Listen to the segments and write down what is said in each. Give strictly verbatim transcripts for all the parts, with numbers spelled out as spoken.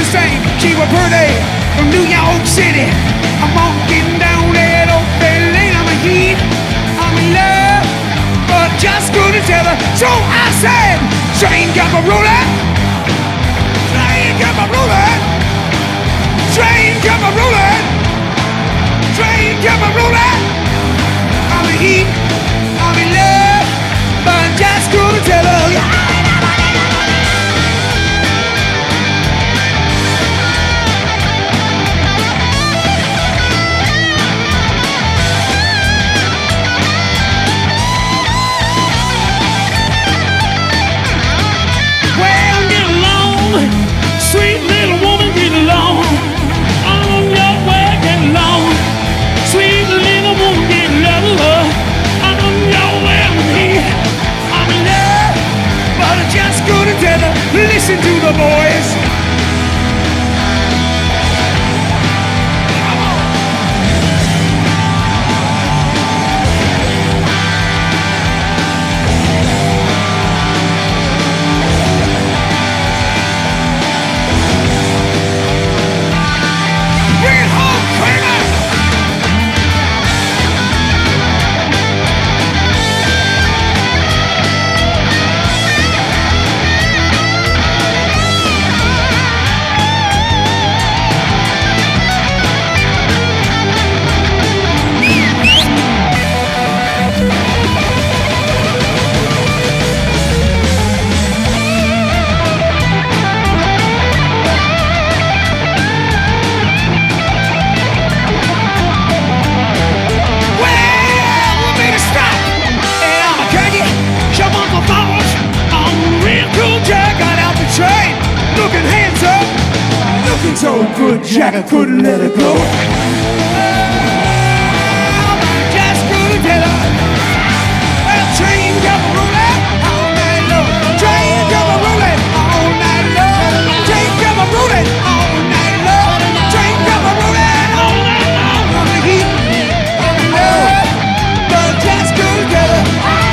same. She was pretty from New York City. I'm walking down that open lane. I'm a heat, I'm in love, but just couldn't tell her. So I said, train come a rolling, train come a rolling, train come a rolling, train come a rolling. I'm a heat, I'm in love, but just couldn't tell her. Sweet little woman, get along. On your way, get along. Sweet little woman, get love. On your way, I'm here. I'm in love, but I just couldn't tell her. Listen to the boys. So good, Jack, I couldn't let it go. I just couldn't tell her. Well, train come a rolling all night long. Train come a rolling all night long. Train come a rolling all night long. Train come a rolling all night long. I'm the heat, I'm in love, but I just couldn't tell her.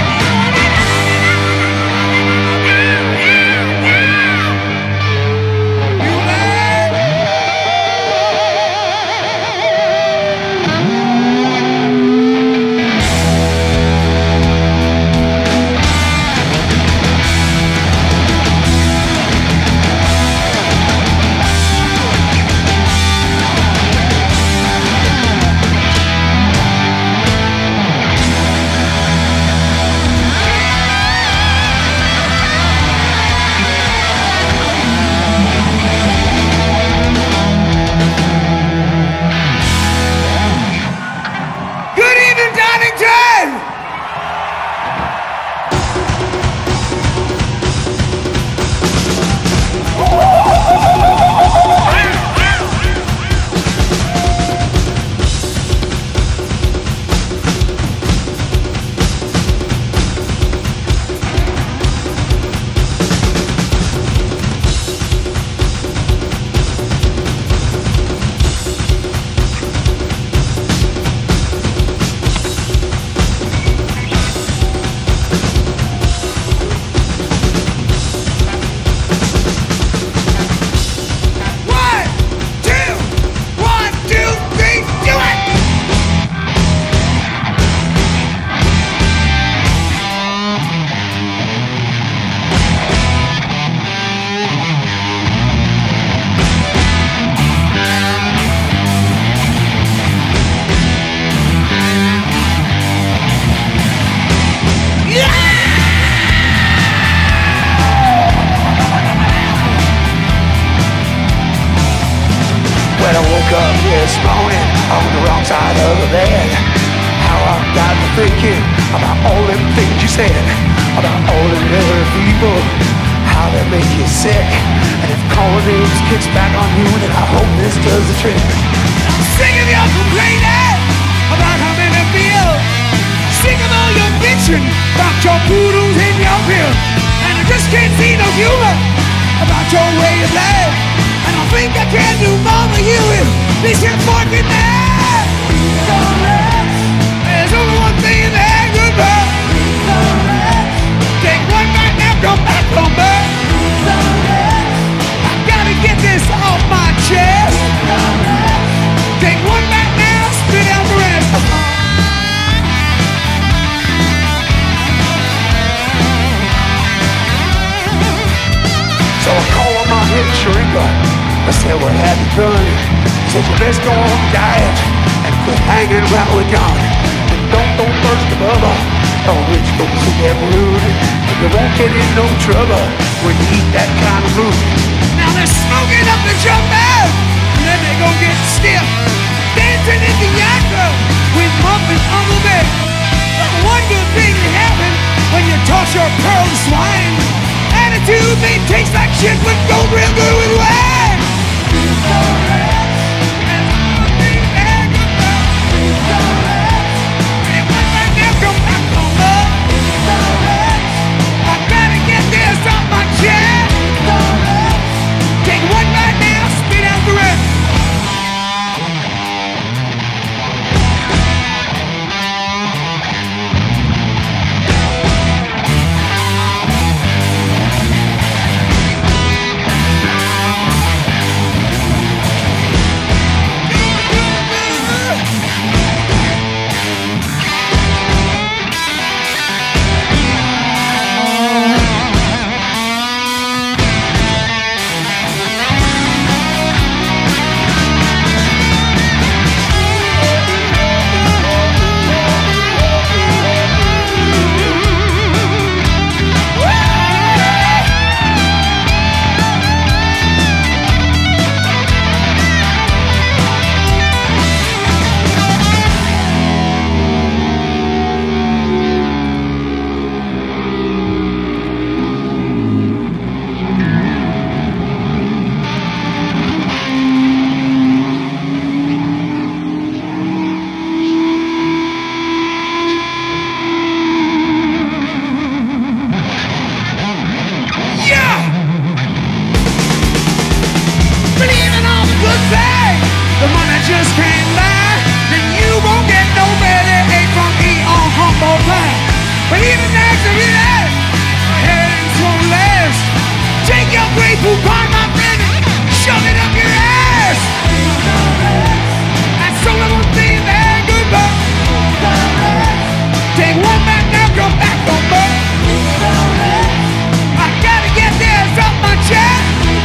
This morning on the wrong side of the bed, how I got to thinking about all them things you said, about all them other people, how they make you sick. And if calling names kicks back on you, then I hope this does the trick. I'm sick of your complaining about how men feel, sick of all your bitching about your poodles and your pills, and I just can't see no humor about your way of life. And I think I can do more for you if this is fucking mad. There's only one thing in the air, goodbye. Take one back now, come back, come back. I gotta get this off my I said, what have you done? He said, you best go on the diet and quit hanging around with John. And don't go first to Bubba. Oh, rich folks who get rude. And you won't get in no trouble when you eat that kind of food. Now they're smoking up the jumpers, and then they gon' get stiff. Dancing in the yacht club with muffins on the bed. But one good thing that happened when you toss your pearl to swine. Attitude may taste like shit, but go real good with wine. Feels so rich, and all things that good love. Feels so rich, and one right now come back on love. Feels so rich, I gotta get this off my chest. Feels so rich, take one right now, spit out the rest. The money just can't lie, then you won't get no better ain't from E on humble pie. But even after that, headings won't last. Take your great coupon, my friend, and shove it up your ass. That's only one thing that good luck. Take one back now, come back on back. I gotta get this off my chest.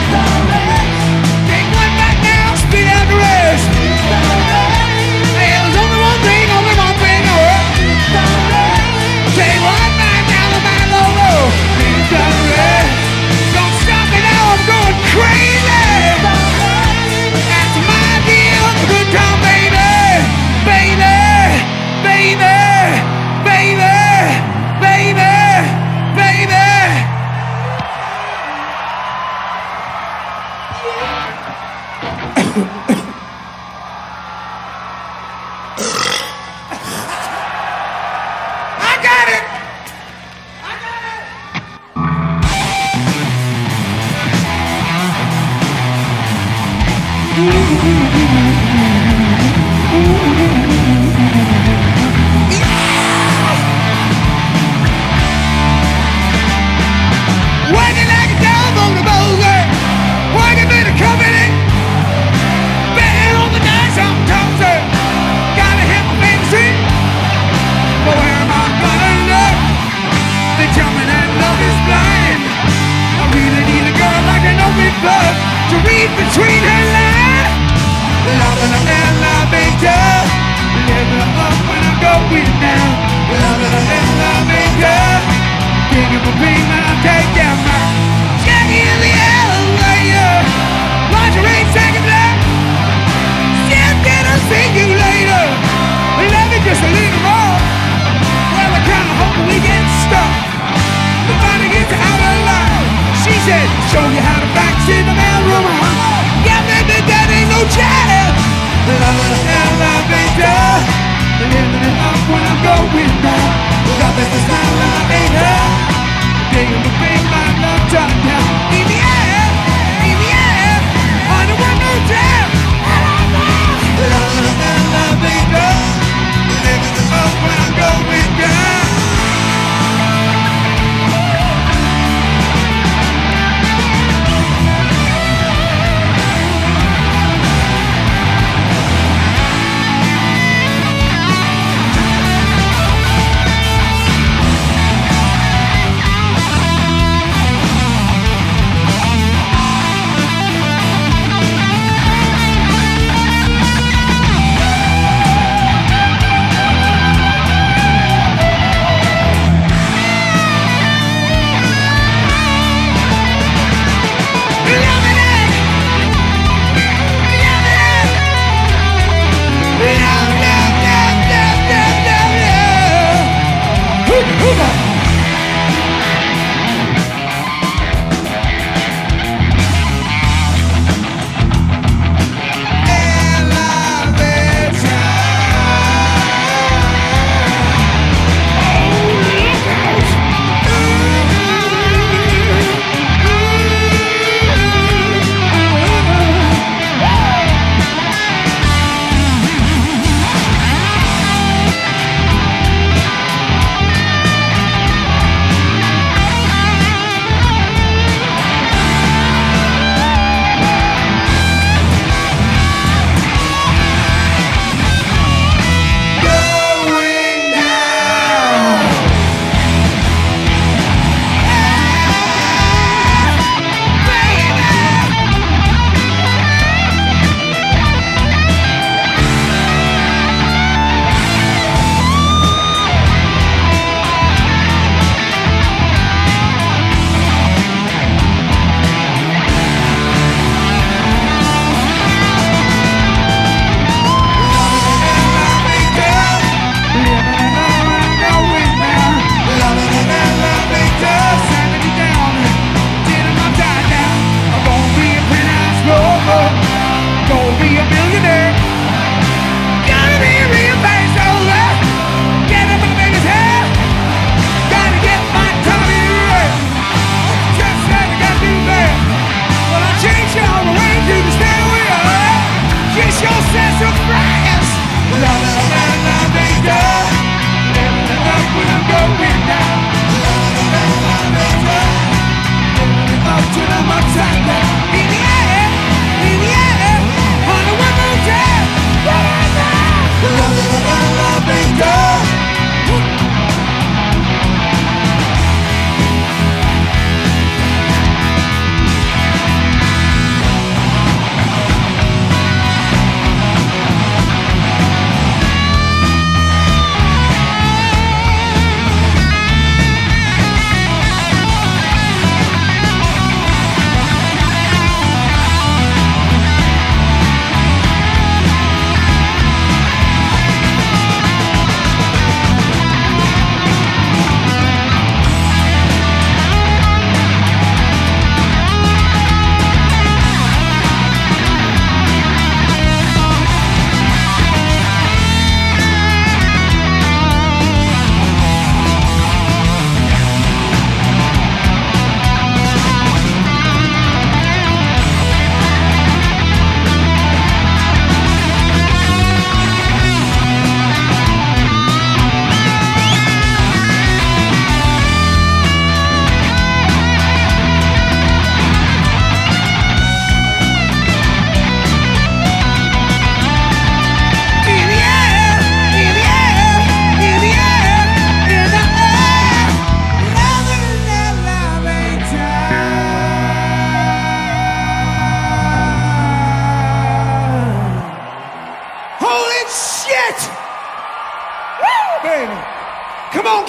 Take one back now, spit out the rest. Hey, there's only one thing, only one thing, alright. Take one back now, the man low low. Spit out the rest. Don't stop me now, I'm going crazy. That's my deal, the good time, baby. Baby, baby, baby, baby, baby. I got it! I got it! Working like a dog on the bowler, working for the company, betting on the dice I'm toaster. Gotta hit my fantasy, but where am I gonna look? They tell me that love is blind. I really need a girl like an open book to read between her lines. Loving her elevator, living up when I'm going down. Loving her elevator, digging for pain when I take down my Jackie in the elevator. Lingerie second black. Still gonna see you later. Love it just a little more. Well, I kinda hope we get stuck. The money gets out of line. She said, show you how to backseat the mailroom. Yeah, baby, that ain't no chance. Loving the elevator, living it up when I'm going down. Loving the elevator, digging the big man love top down. In the air, in the air, on the one no down. Loving the elevator, living it up when I'm going down.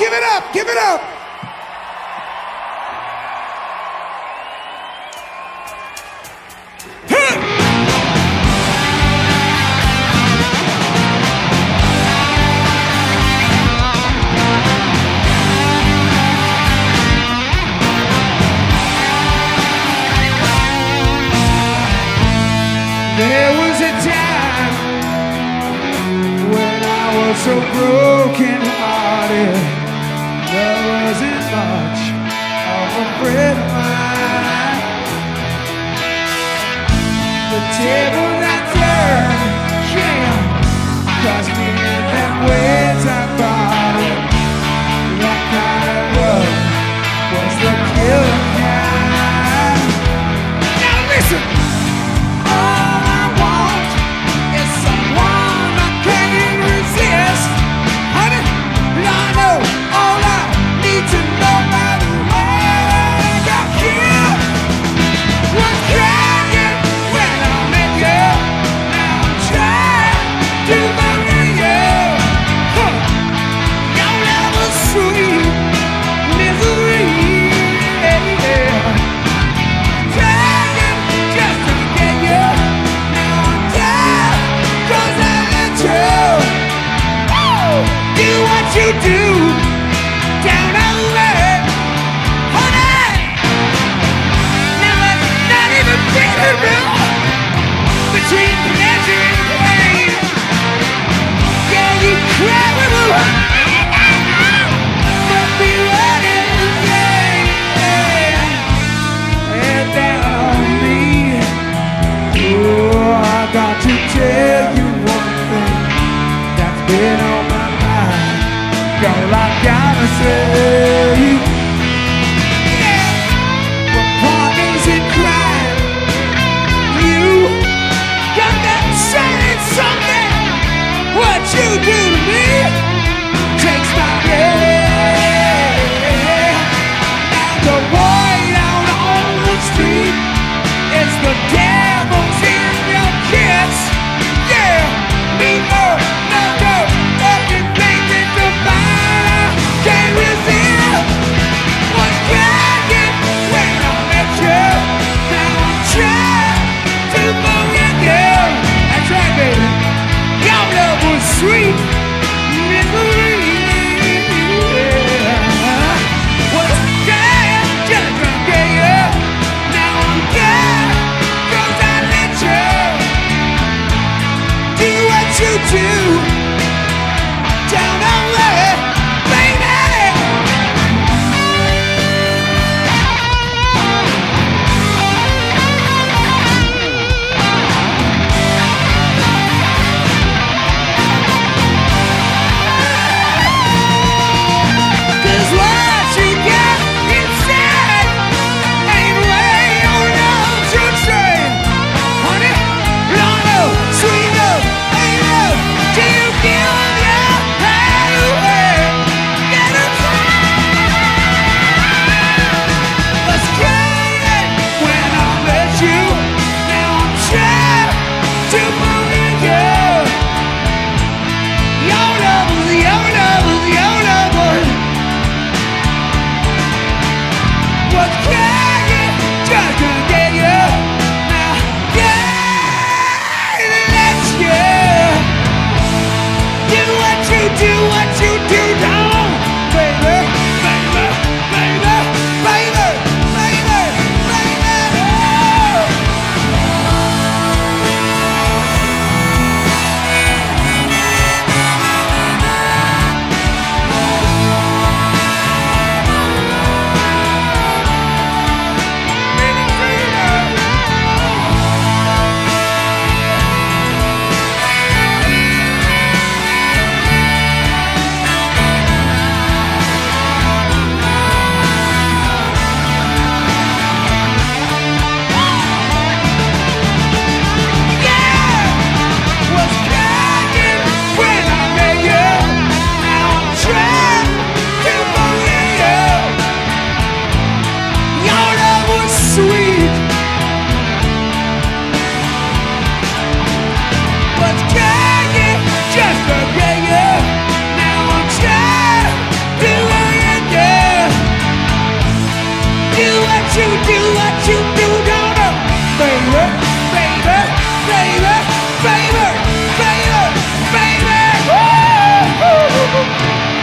give it up, give it up. There was a time when I was so broken hearted, there wasn't much of a friend of mine. The tables I turned, yeah, cost me in them ways I thought it. That kind of love was the killer kind. Now listen. You do down away, honey. Now it's not even bearable between pleasure and pain. Yeah, you cry with a but be running again. And down on me. Oh, I got to tell you one thing that's been on my mind. All I gotta say, yeah, when partners in crime, you got that saying something. What you do to me takes my breath. Now the boy out on the street is the devil's in your kiss. Yeah, me no, no, no, nothing thinking to buy. Can't resist what's cracking when I met you. Now I'm trying to forget you. That's right, baby. Your love was sweet misery. Was trying just to get you. Now I'm glad 'cause I let you do what you do down on there. you do what you do, don't know. Baby, baby, baby, baby, baby, baby. Woo!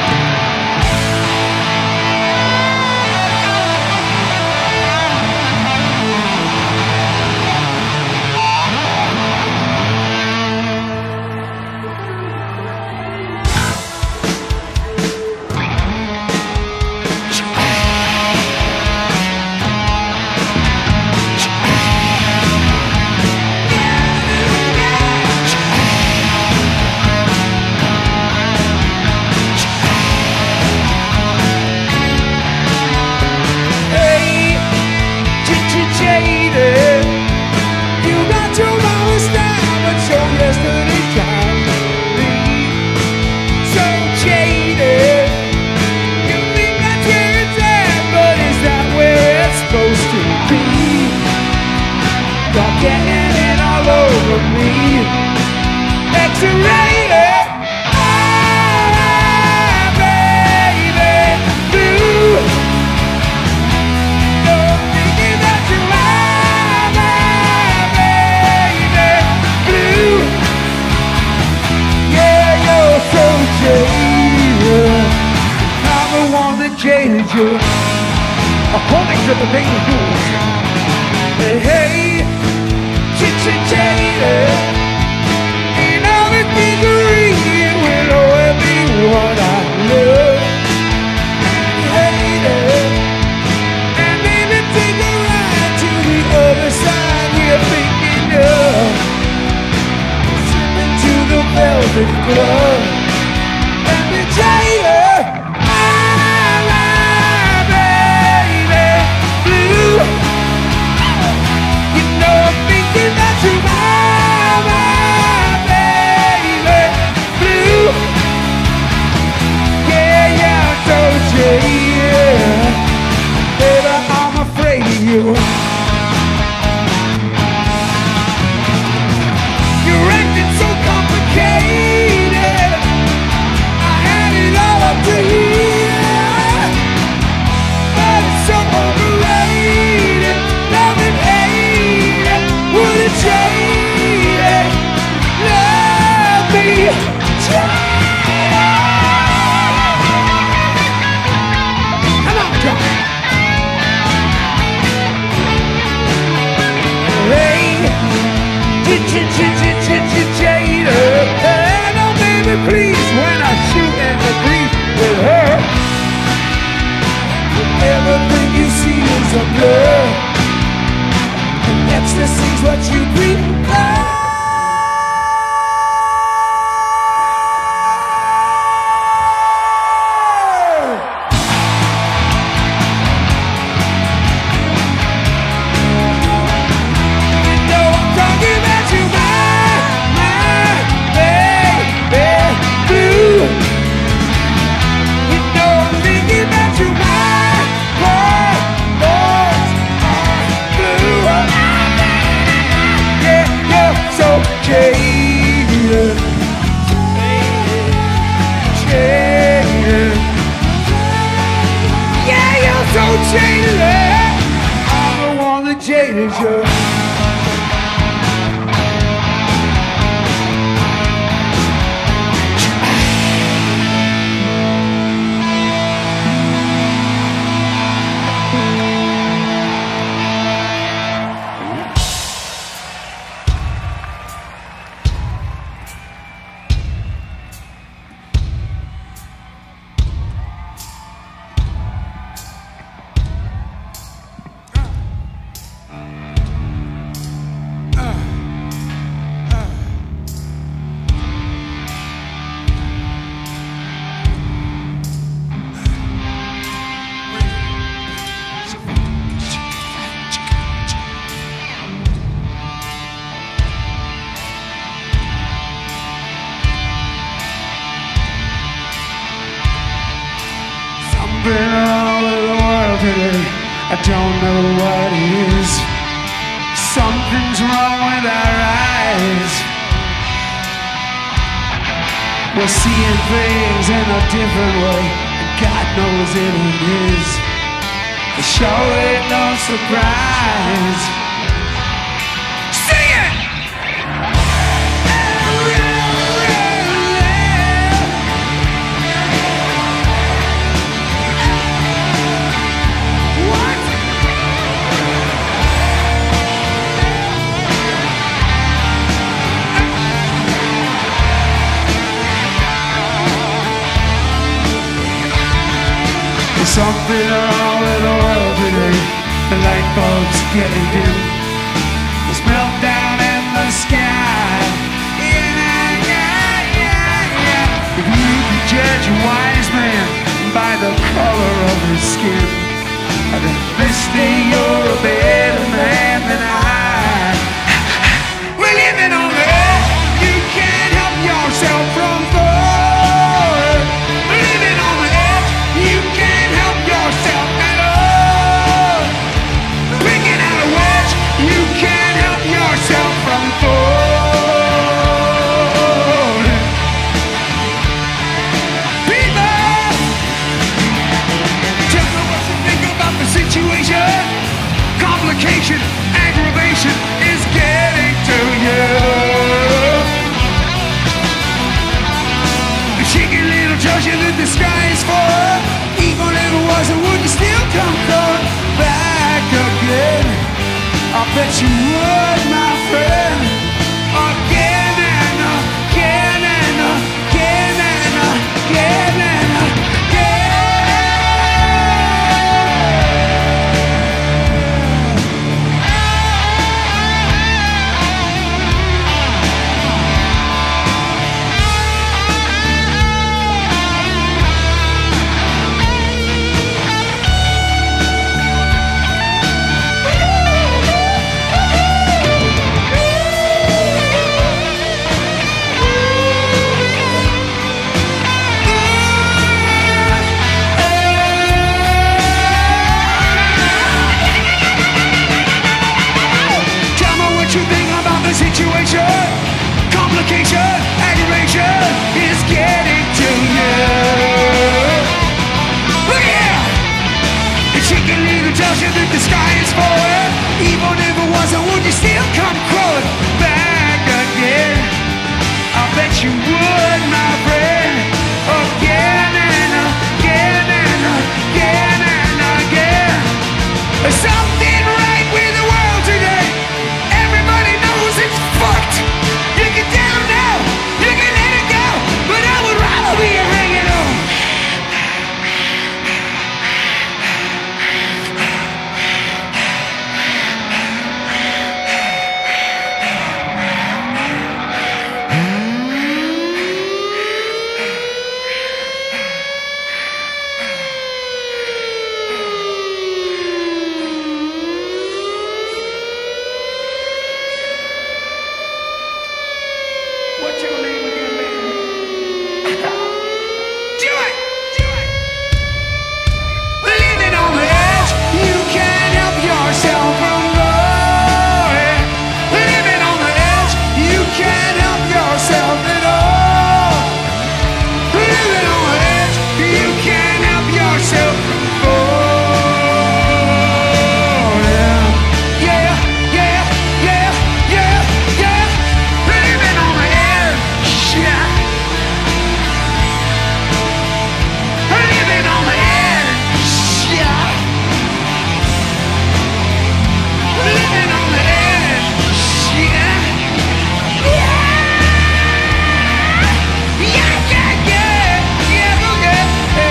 According to the daily news, hey, jaded, ain't all the degree it will always be what I love. Hated, and maybe take a ride to the other side. We're thinking of slipping to the velvet glove and be jaded. Please, when I shoot and agree with her, everything you see is a blur, and ecstasy's what you prefer. Something wrong with the world today, I don't know what it is. Something's wrong with our eyes. We're seeing things in a different way, and God knows it is. surely no surprise. Sing it! What? There's something wrong with the world today. The light bulb's getting dim. There's meltdown in the sky. Yeah, yeah, yeah, yeah. If you can judge a wise man by the color of his skin, then mister, you're a better man than I. We're living on the edge. You can't help yourself from falling. We're living on the edge. You can't help yourself at all. Picking out a wedge. You can't help yourself from falling. People, tell me what you think about the situation. Complication, aggravation is getting to you. A shaky little treasure that the sky is for. Even if it wasn't, would you still come crawling back again? I bet you would, my friend. Again and again and again and again and again. Tell me what you think about the situation. Complication, aggravation is getting to you. Look here! The chicken little tells you that the sky is falling. Even if it wasn't, would you still come crawling back again? I bet you would, my friend. Again and again and again and again. There's something right with the world today. Everybody knows it's fucked. You can tell them now, you can let it go, but I would rather be hanging on. What's your name again, baby? Do it! Do it! We're living on the edge. You can't help yourself from going. We're living on the edge. You can't help yourself at all. We're living on the edge. You can't help yourself from falling. Yeah, yeah, yeah, yeah, yeah. We're living on the edge. Yeah. We're living on the edge. Yeah. We're living on the edge. Yeah. Yeah. Yeah, yeah, yeah. Yeah, okay.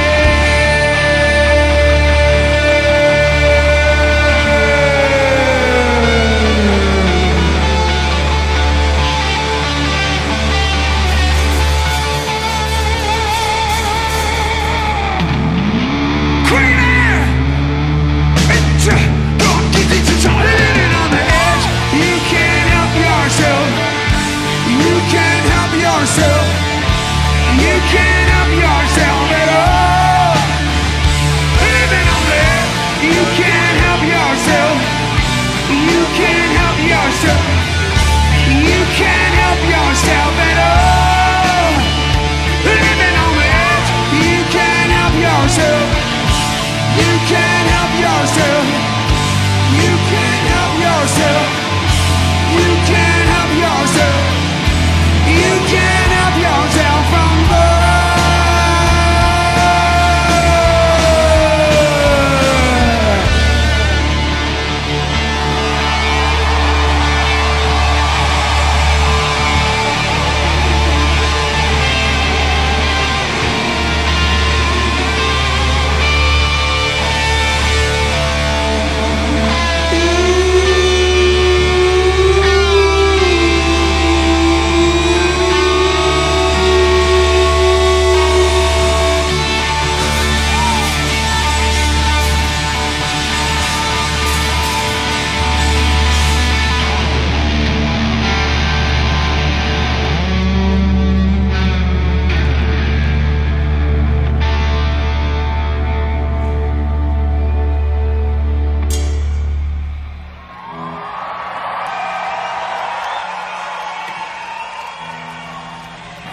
Living on the edge, you can't help yourself. You can't help yourself. You can't help yourself at all. Living on the edge, you can't help yourself. You can't help yourself. You can't help yourself at all. Living on the edge, you can't help yourself. You can't help yourself.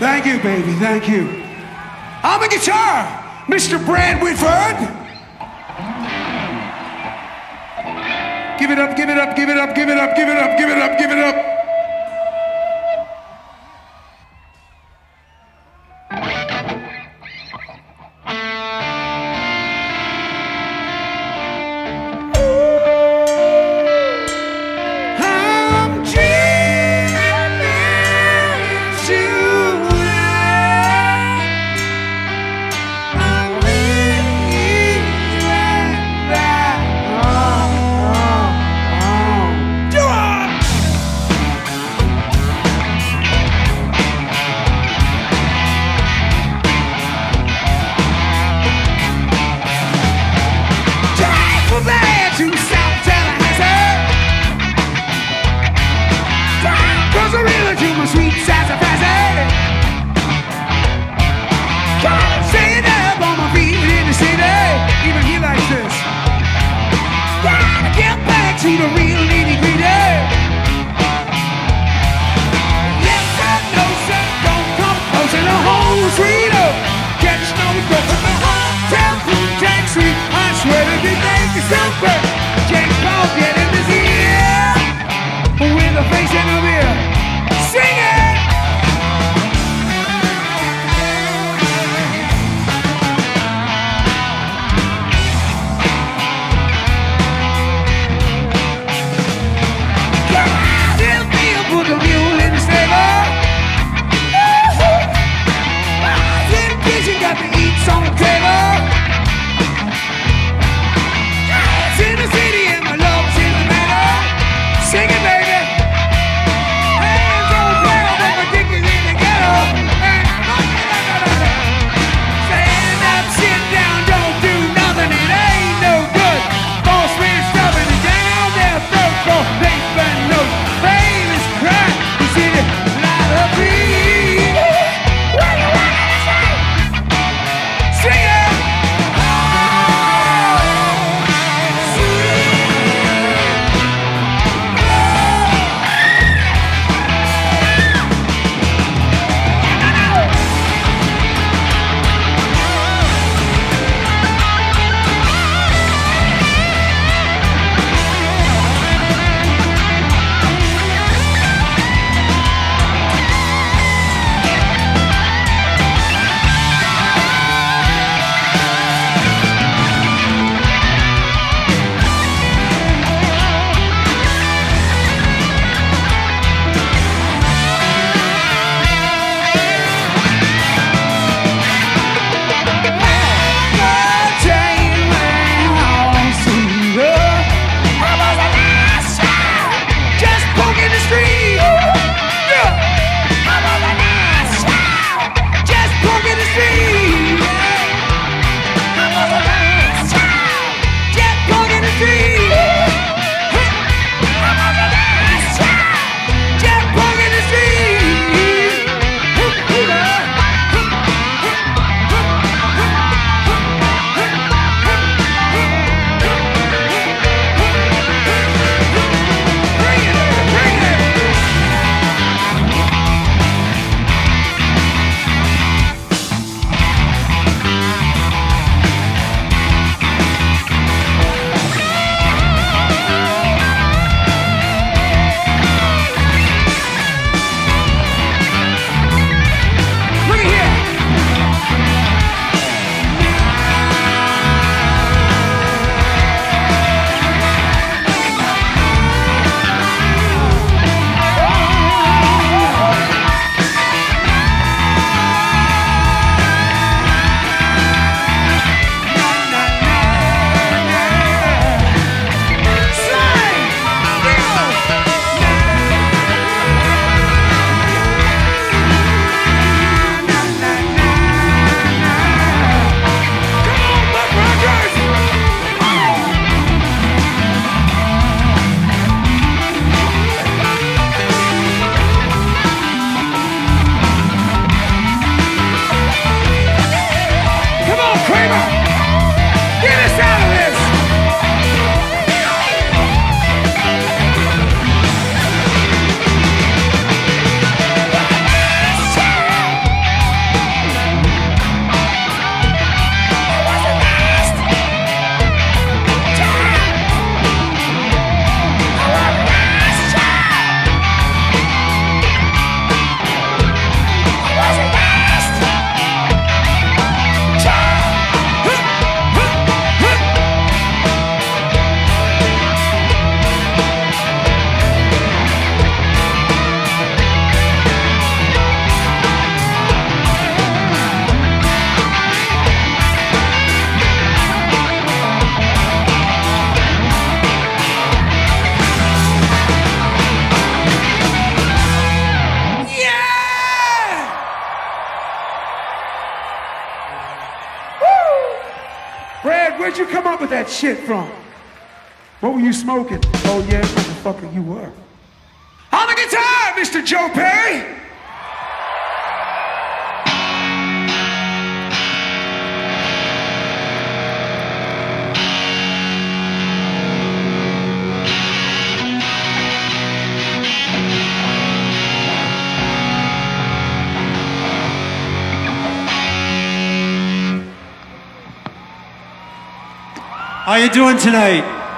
Thank you, baby, thank you. On the guitar, Mister Brad Whitford. Give it up, give it up, give it up, give it up, give it up, give it up, give it up. up with that shit from? What were you smoking? Oh yeah, motherfucker, you were. On the guitar, Mister Joe Perry. How you doing tonight?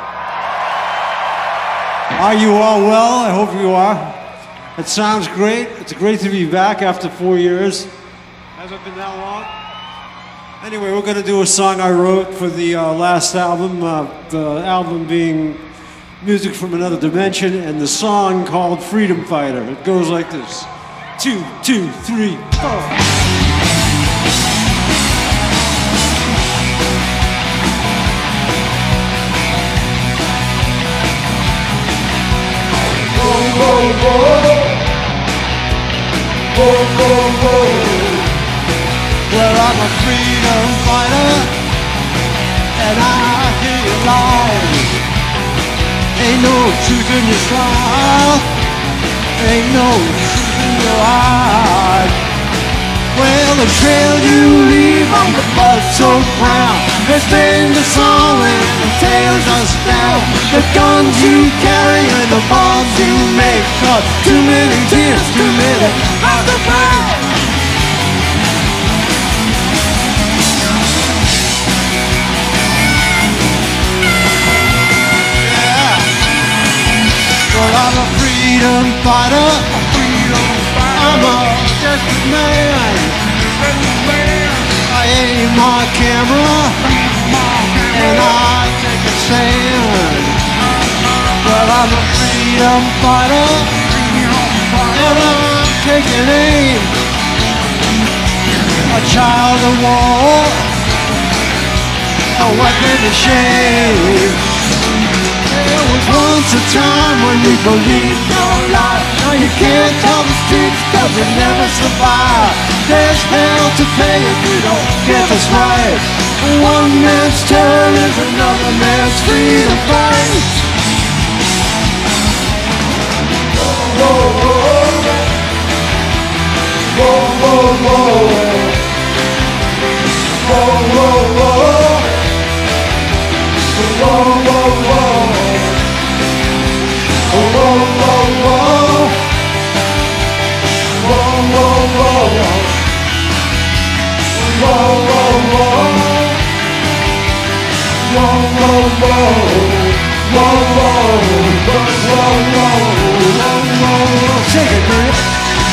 Are you all well? I hope you are. It sounds great. It's great to be back after four years. Hasn't been that long. Anyway, we're going to do a song I wrote for the uh, last album, uh, the album being Music from Another Dimension, and the song called Freedom Fighter. It goes like this. Two, two, three, four. Whoa, whoa, whoa, whoa, whoa. Well, I'm a freedom fighter, and I hear you lying. Ain't no truth in your smile, ain't no truth in your eyes. Well, the trail you leave on the blood-soaked ground has been the song and the tales us down. The guns you carry and the bombs you make, cause too many tears, too many hearts to break. Yeah. Well, I'm a freedom fighter, a freedom fighter. I'm a desperate man. I aim my camera and I take a stand. Well, I'm a freedom fighter and I'm taking aim. A child of war, a weapon of shame. There was once a time when we believed no lie. Now you can't tell the streets cause you never survive. There's hell to pay if you don't get this right. One man's terror is another man's freedom fight. Whoa, whoa, whoa, whoa, whoa, whoa, whoa, whoa, whoa, whoa, whoa. Whoa, whoa, whoa, whoa, whoa, whoa, whoa, whoa, whoa, whoa, whoa, whoa, whoa, whoa, whoa. Take it, man.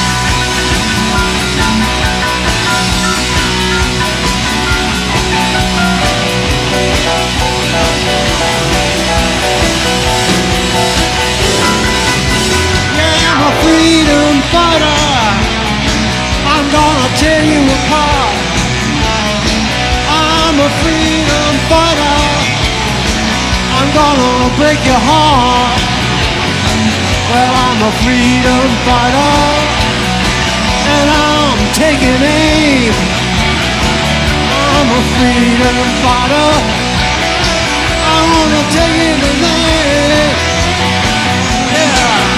Freedom fighter, I'm gonna tear you apart. I'm a freedom fighter, I'm gonna break your heart. Well, I'm a freedom fighter, and I'm taking aim. I'm a freedom fighter, I wanna take it to name. Yeah.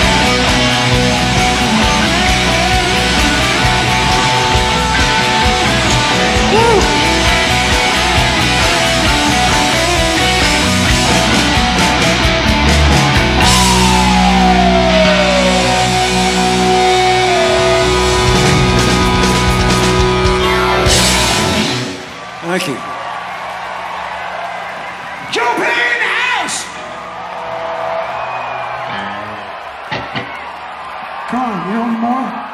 Thank you. Joe Perry in the house. Come on, you know any more?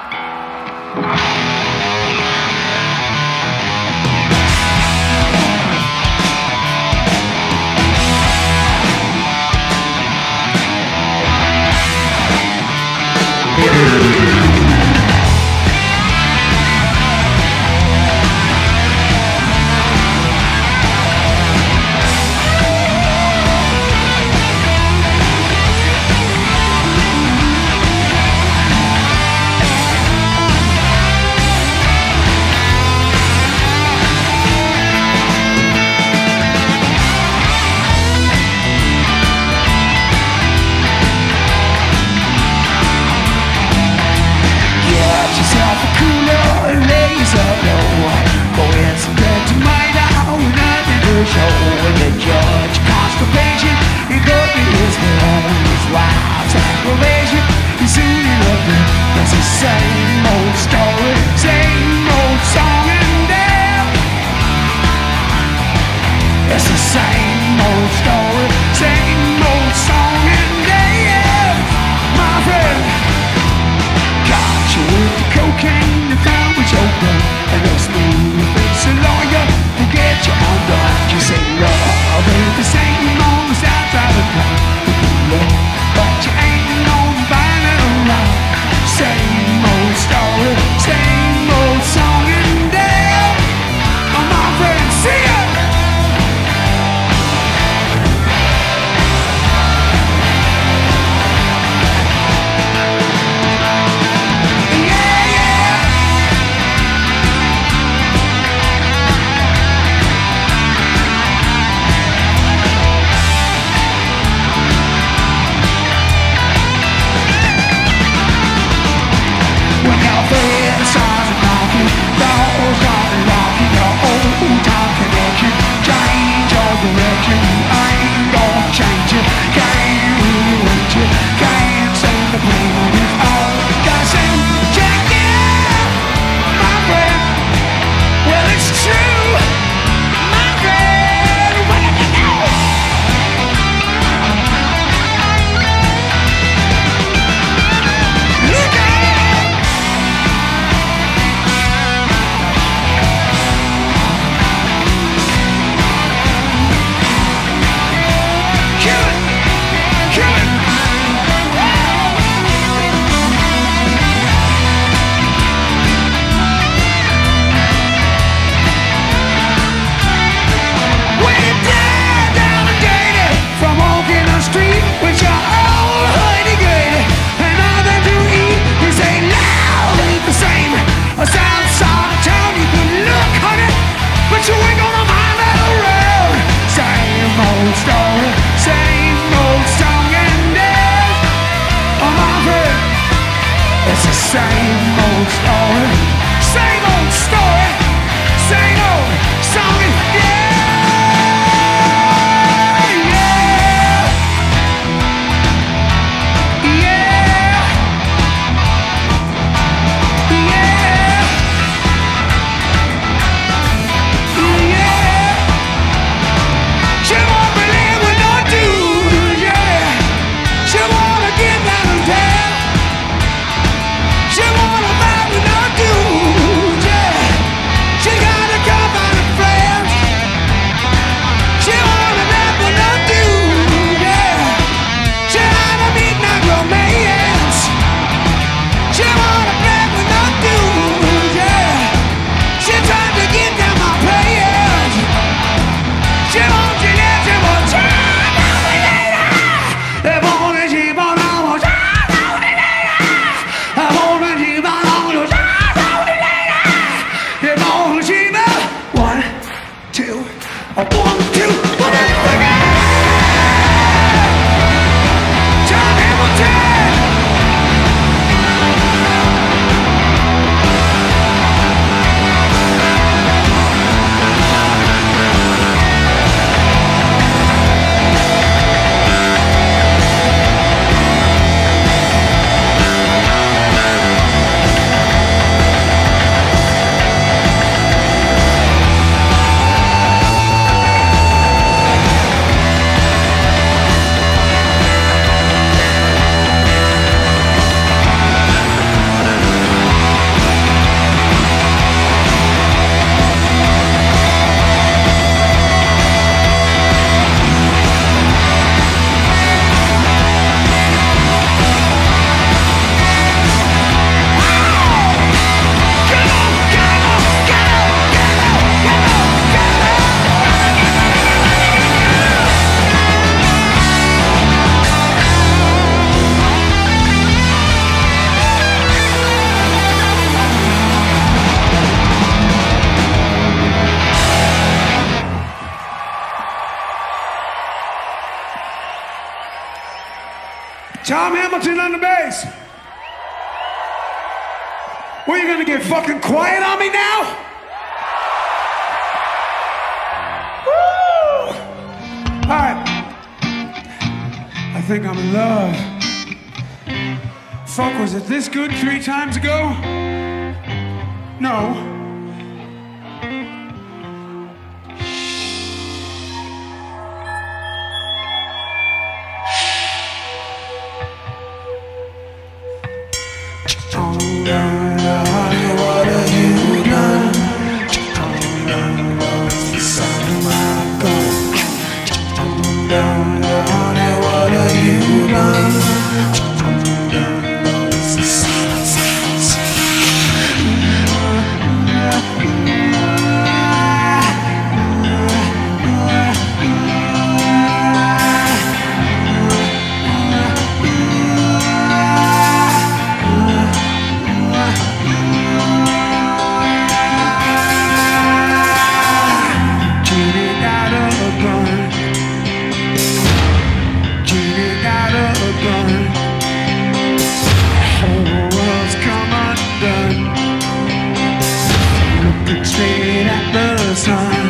his hair and his wife's aggravation. He soon erupted. It's the same old story, same old song and dance. It's the same old story, same old song and dance. My friend, got you with the cocaine, the found with your gun, and the smooth face a lawyer to get you undone. You say love ain't the same on the south side of town, but you ain't gonna find it around. Same old story, same old song and dance. Oh, my friend, see ya. Tom Hamilton on the bass. What, are you gonna get fucking quiet on me now? Woo! All right. I think I'm in love. Fuck, was it this good three times ago? No. What have you done? What's the sound of my gun? Honey, what have you done? What's the sound of straight at the sun.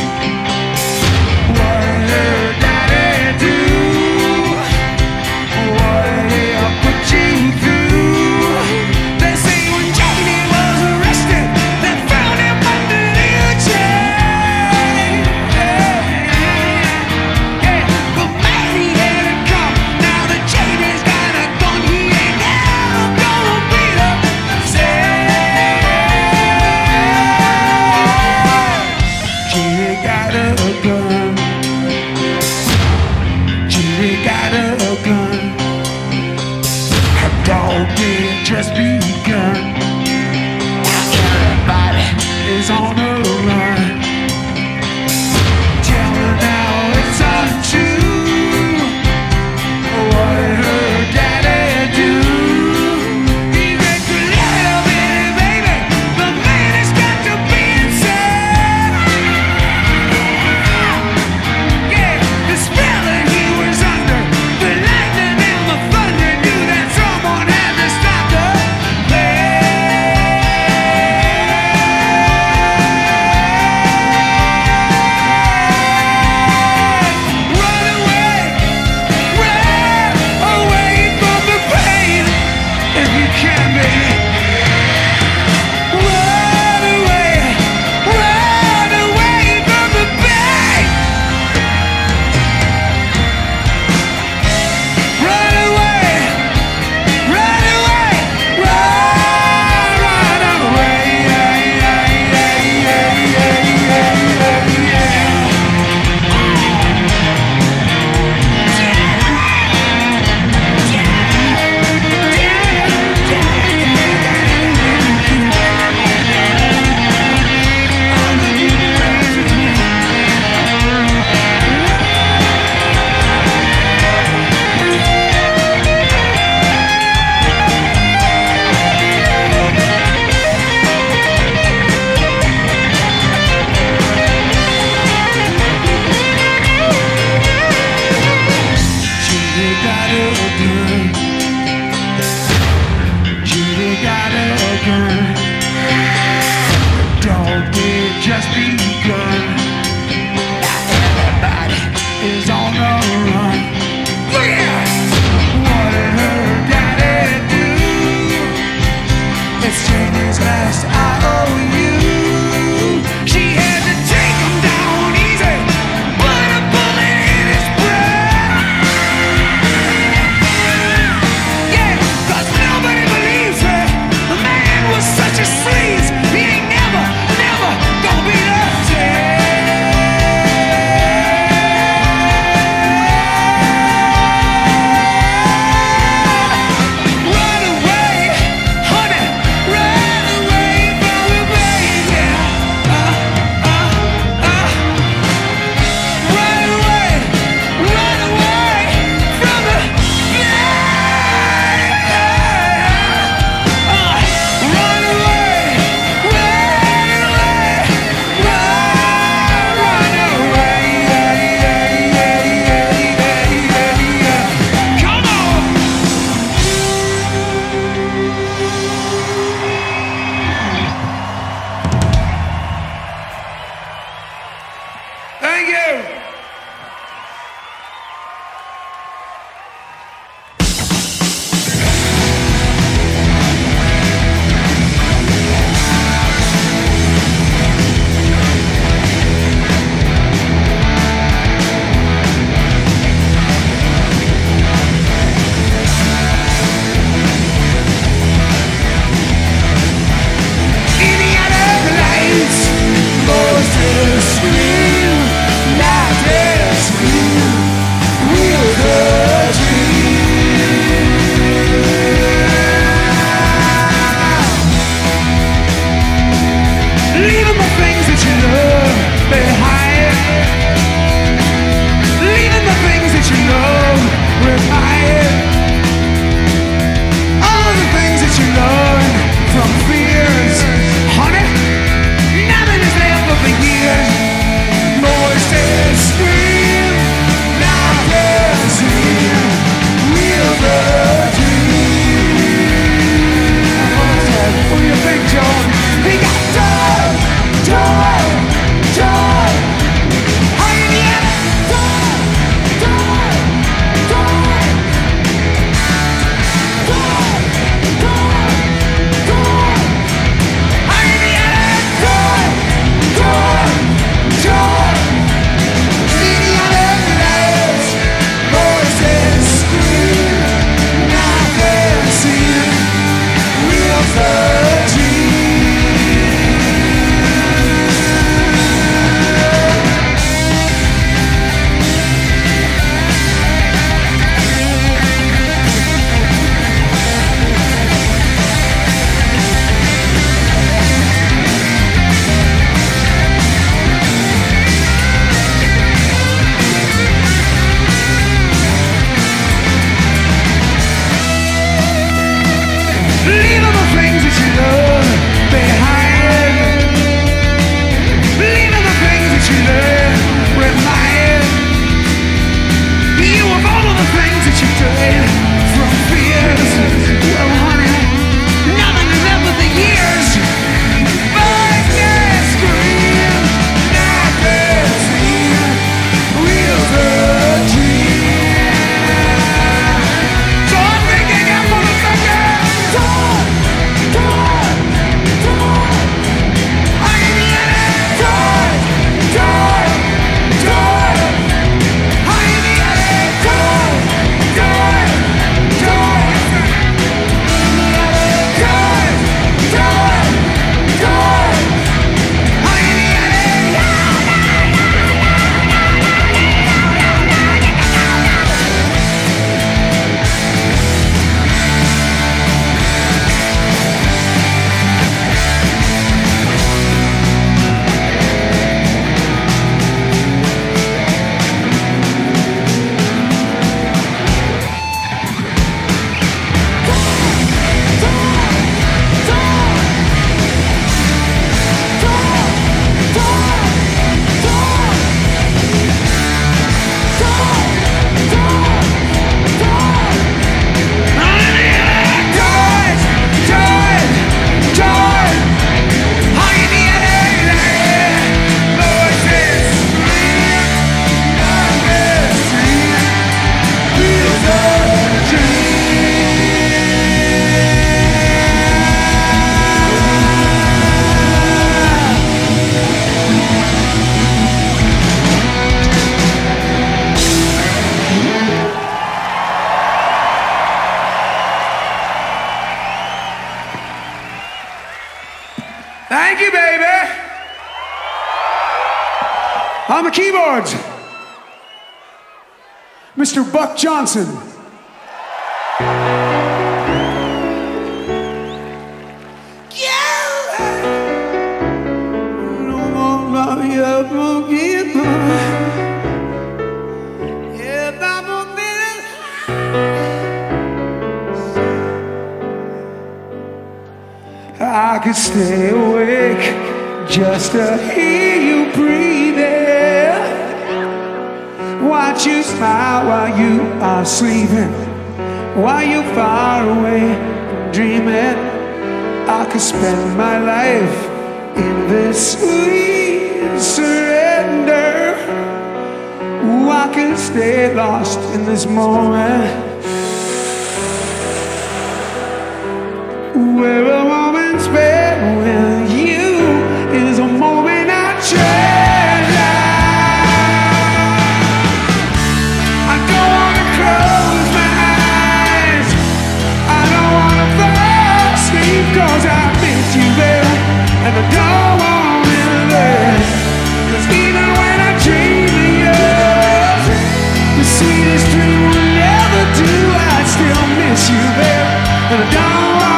What did her daddy do? What did he put you through? They say when Janie was arrested, they found him underneath a chair. Yeah, but man, he had it come. Now that Janie's got a gun, he ain't never gonna beat her. Say Judy got a gun. Judy got a gun. Her dog did just begun. Everybody is on the run. Tell me now it's untrue. What did her daddy do? He said, "Good little bitty baby, the man has got to be inside." Yeah, the spell that he was under, the lightning and the thunder knew that someone had to stop the run away, run away from the pain, if you can, baby. Run away, run away from the pain. Run away, run away, run, run away. Yeah, yeah, yeah, yeah, yeah, yeah, yeah. Judy got a gun. Judy got a gun. Dog did just begun. Everybody is on the run. Yeah. What did her daddy do? It's Janie's last I O U. She had to take him down easy. Put a bullet in his brain. Yeah, 'cause nobody believes her. The man was such a sleaze. He ain't never, never gonna be the On the keyboards, Mister Buck Johnson. I could stay awake just to hear you breathing, watch you smile while you are sleeping, while you're far away dreaming. I could spend my life in this sweet surrender. Ooh, I could stay lost in this moment where a woman spent with you is a moment I treasure. I don't wanna close my eyes, I don't wanna fall asleep, cause I miss you, baby, and I don't wanna live. Cause even when I dream of you, the sweetest dream will never do. I still miss you, baby, and I don't wanna.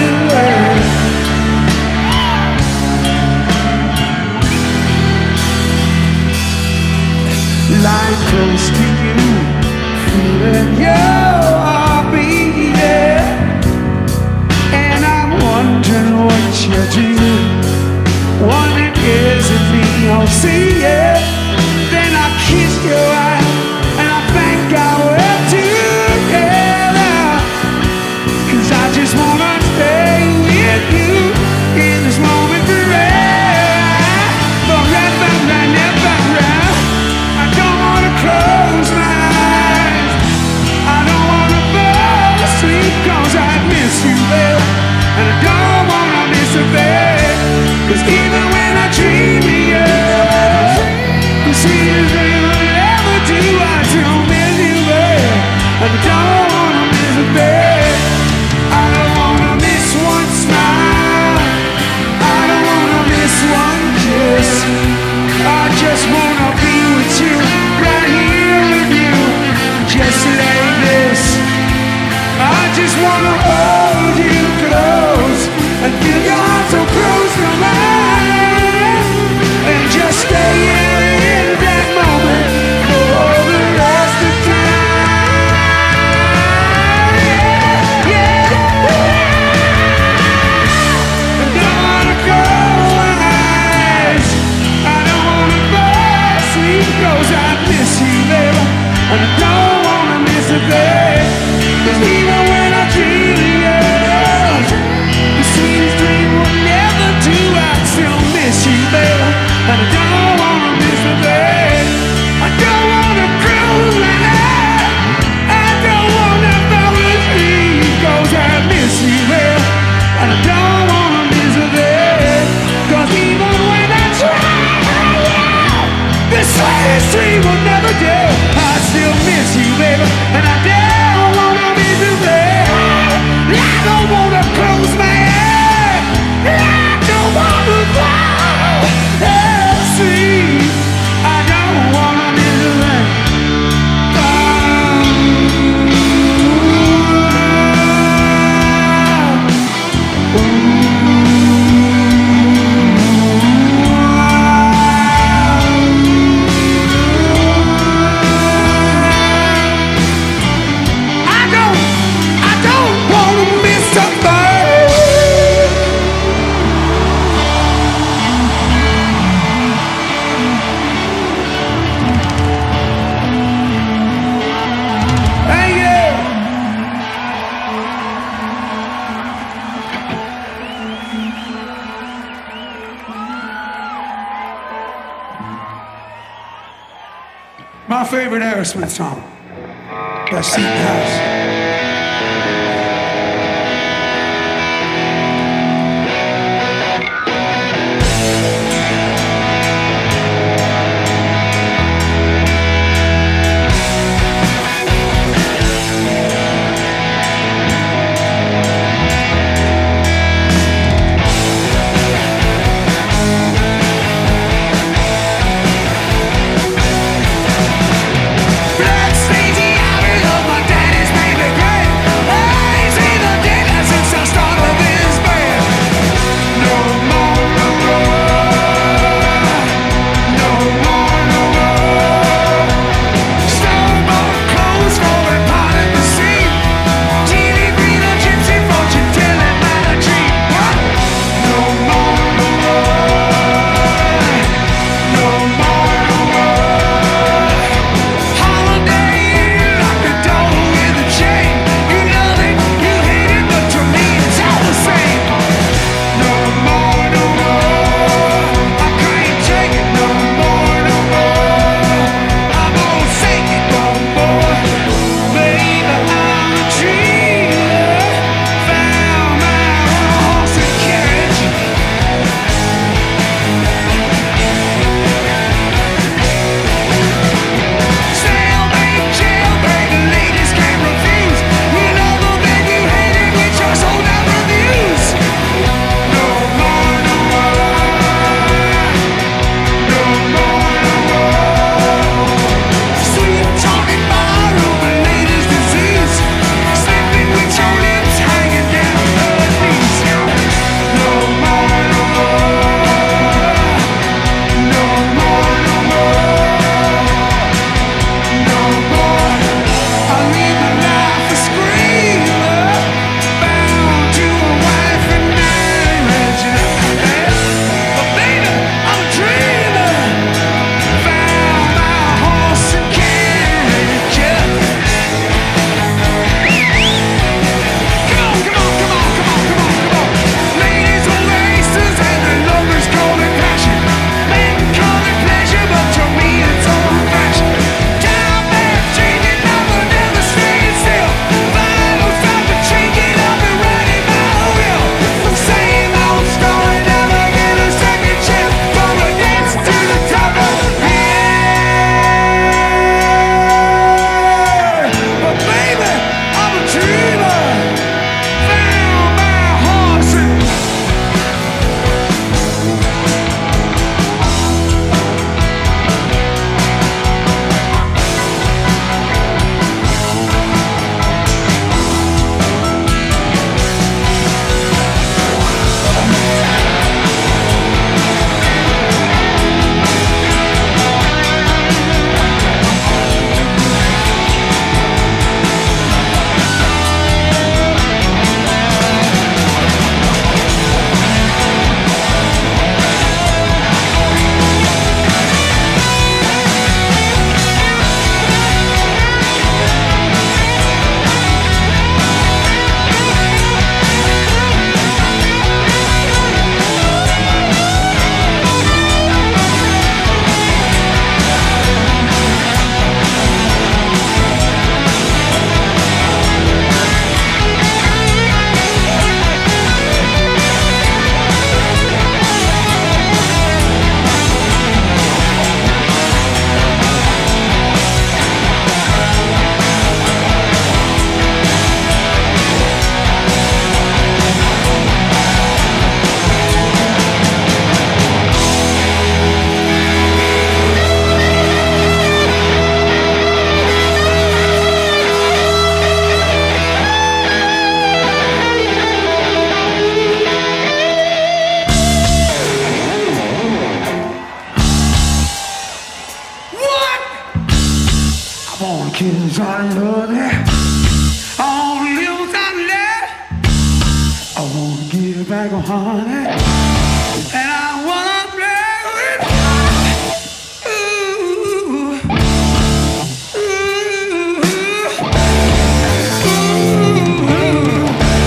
Lying close to you, feeling your heartbeat, and I'm wondering what you're doing. Wondering is it me I'll see it. Then I kiss your eye and I thank God we're together, cause I just wanna stay with you in this moment forever, forever, forever. I don't wanna close my eyes, I don't wanna fall asleep, cause I miss you, babe, and I don't wanna miss a thing. Cause even when I dream of you, the sweetest thing I'll ever do, I still miss you, babe, and I don't wanna miss a thing. I don't wanna miss one smile, I don't wanna miss one kiss. I just wanna be with you, right here with you, just like this. I just wanna hold you close and feel your heart so close to mine, and just stay here in that moment for the rest of time. Yeah, yeah. I don't wanna close my eyes, I don't wanna fall asleep, cause I miss you, baby, and I don't wanna miss a thing. Cause even when I dream of you, the sweetest dream will never do. I still miss you, baby, and I don't wanna miss a thing. I don't wanna close my eyes, I don't wanna fall asleep, cause I miss you, baby, and I don't wanna miss a thing. Cause even when I try, the sweetest dream will never do. I still miss you, baby, and I don't wanna miss a thing. I don't wanna close my eyes, I don't wanna fall asleep, I don't wanna miss a thing. I don't, I don't wanna miss a thing. Hey, yeah. My favorite Aerosmith song, Best Seat in the House. like a honey, and I wanna play with ooh, ooh, ooh,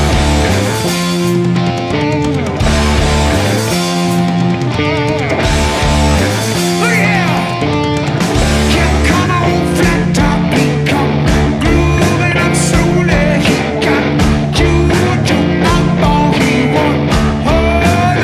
oh yeah, yeah, come on, flat top, come grooving up slowly. He got you, you, I'm all he want. Oh,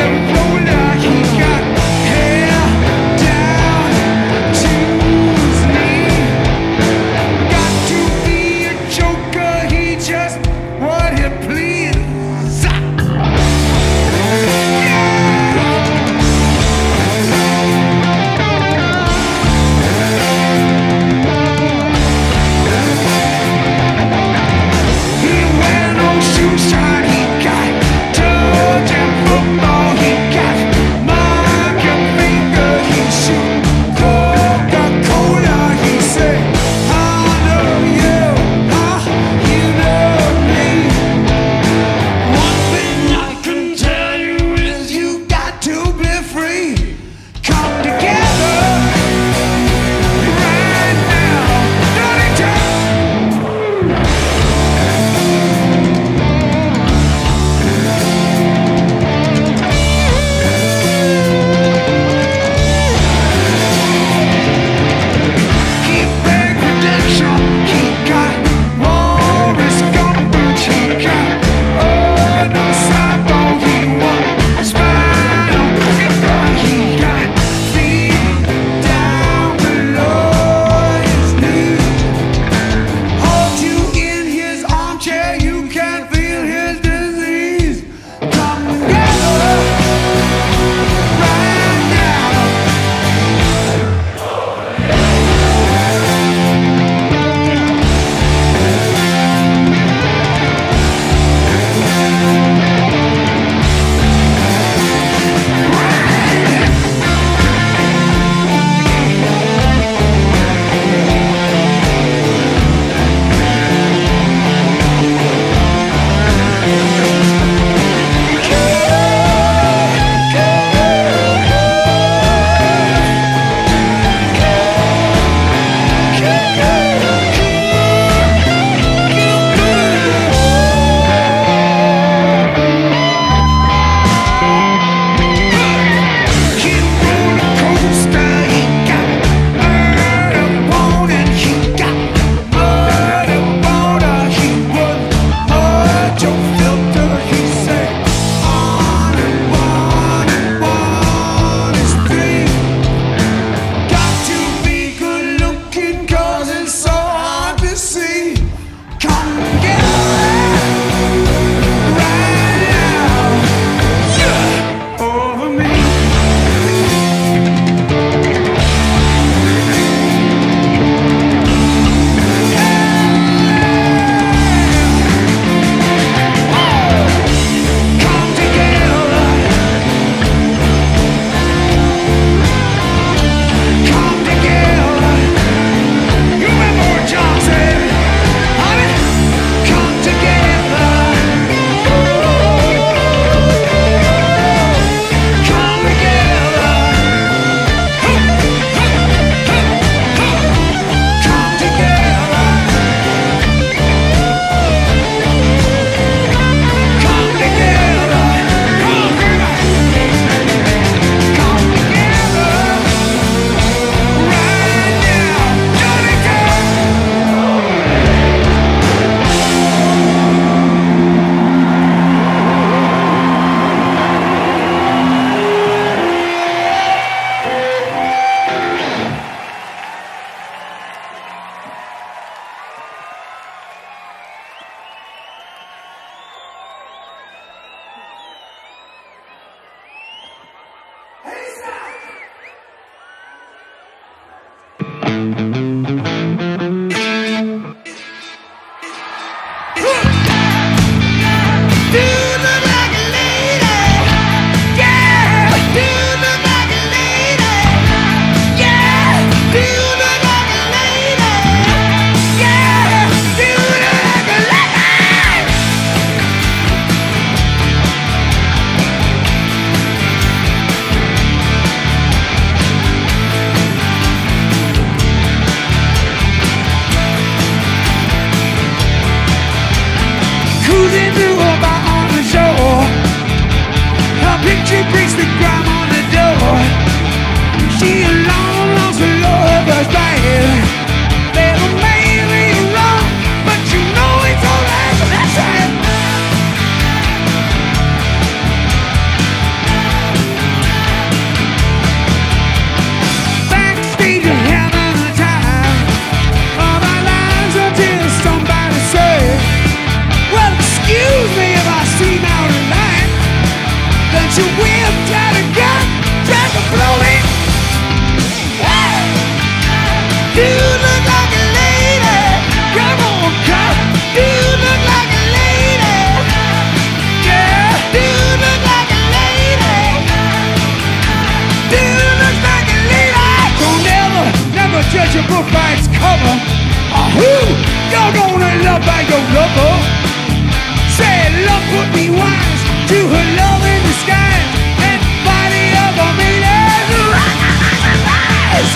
put me wise to her love in the sky and body of a million eyes.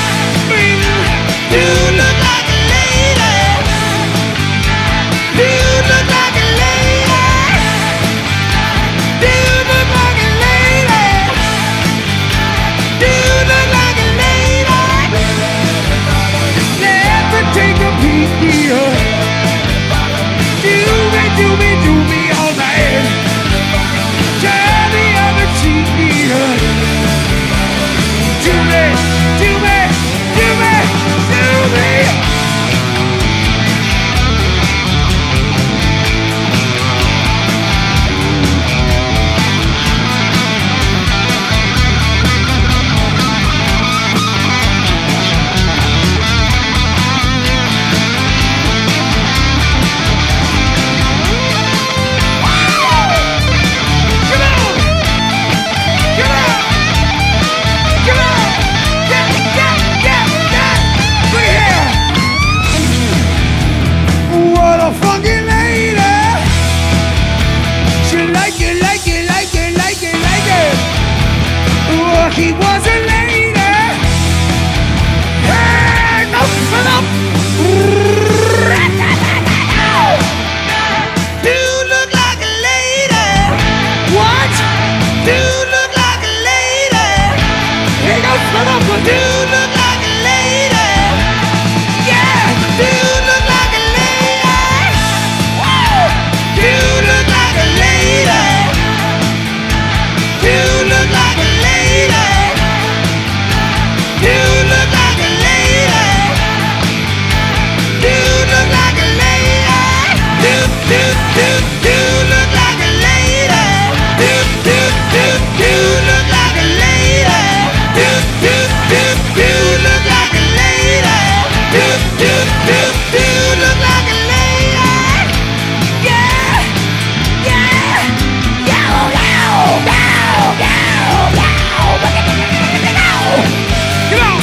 You look like a lady. You look like a lady. You look like a lady. You look like a lady. Let me take a peek here. Do me, do me, do me all night. Turn the other cheek here. Do me, do me, do me, do me. He was a lady. Hey, no, no, no. You look like a lady. What? You look like a lady. Hey, no, no, no. You look like a lady. Yeah, you look like a lady. Woo! You look like a lady. You look like a lady. You look like a lady. You look like a lady. You, you, you, you look like a lady. You, you, you, you look like a lady. You, you, you, you look like a lady. You, you, you, you look like a lady. Yeah, yeah, yo, yo, yo, yo, yo. Come on.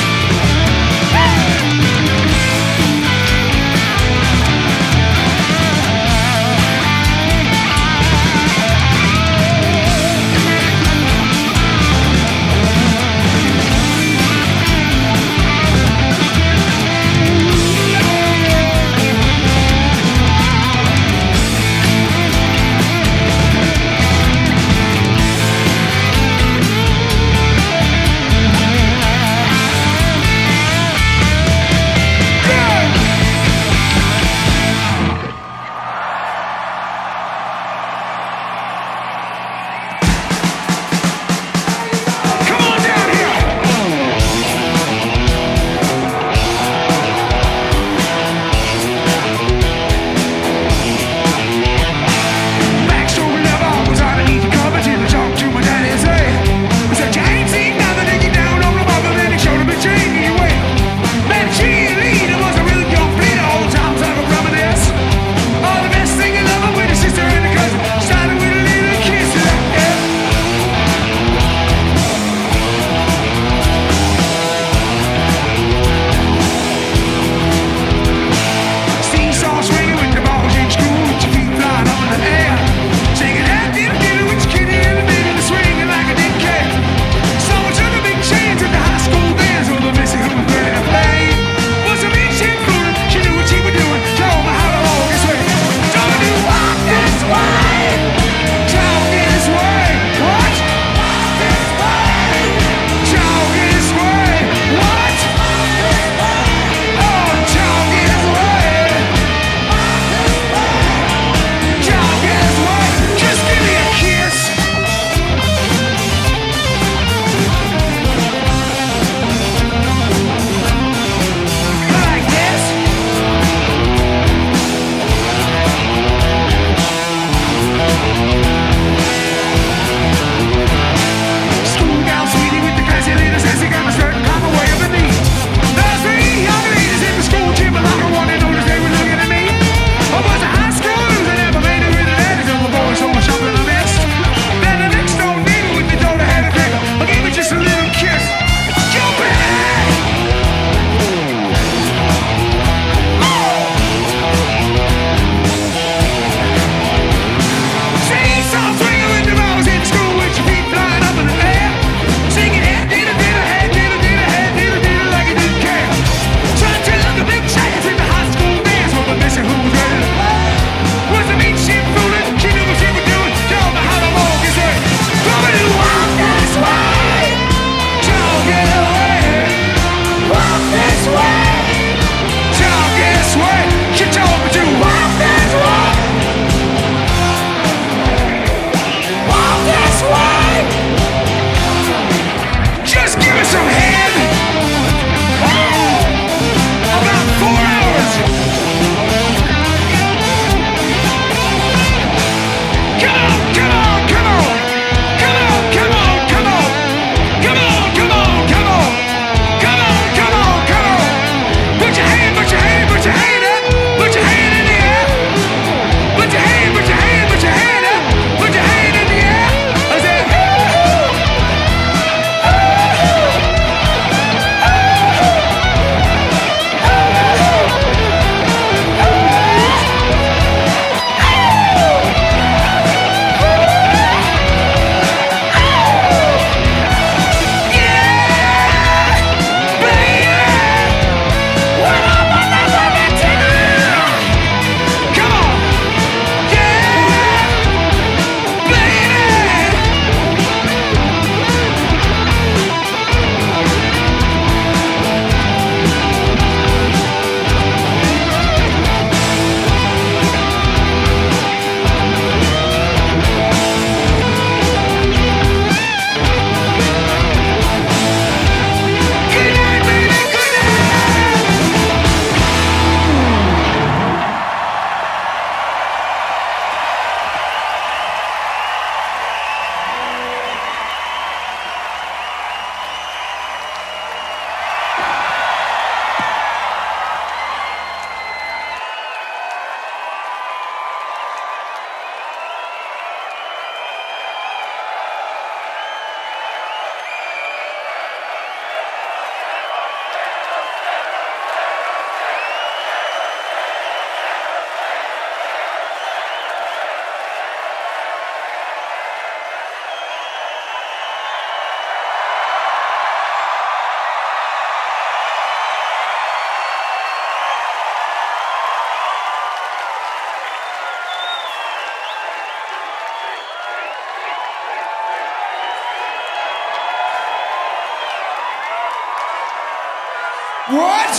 What?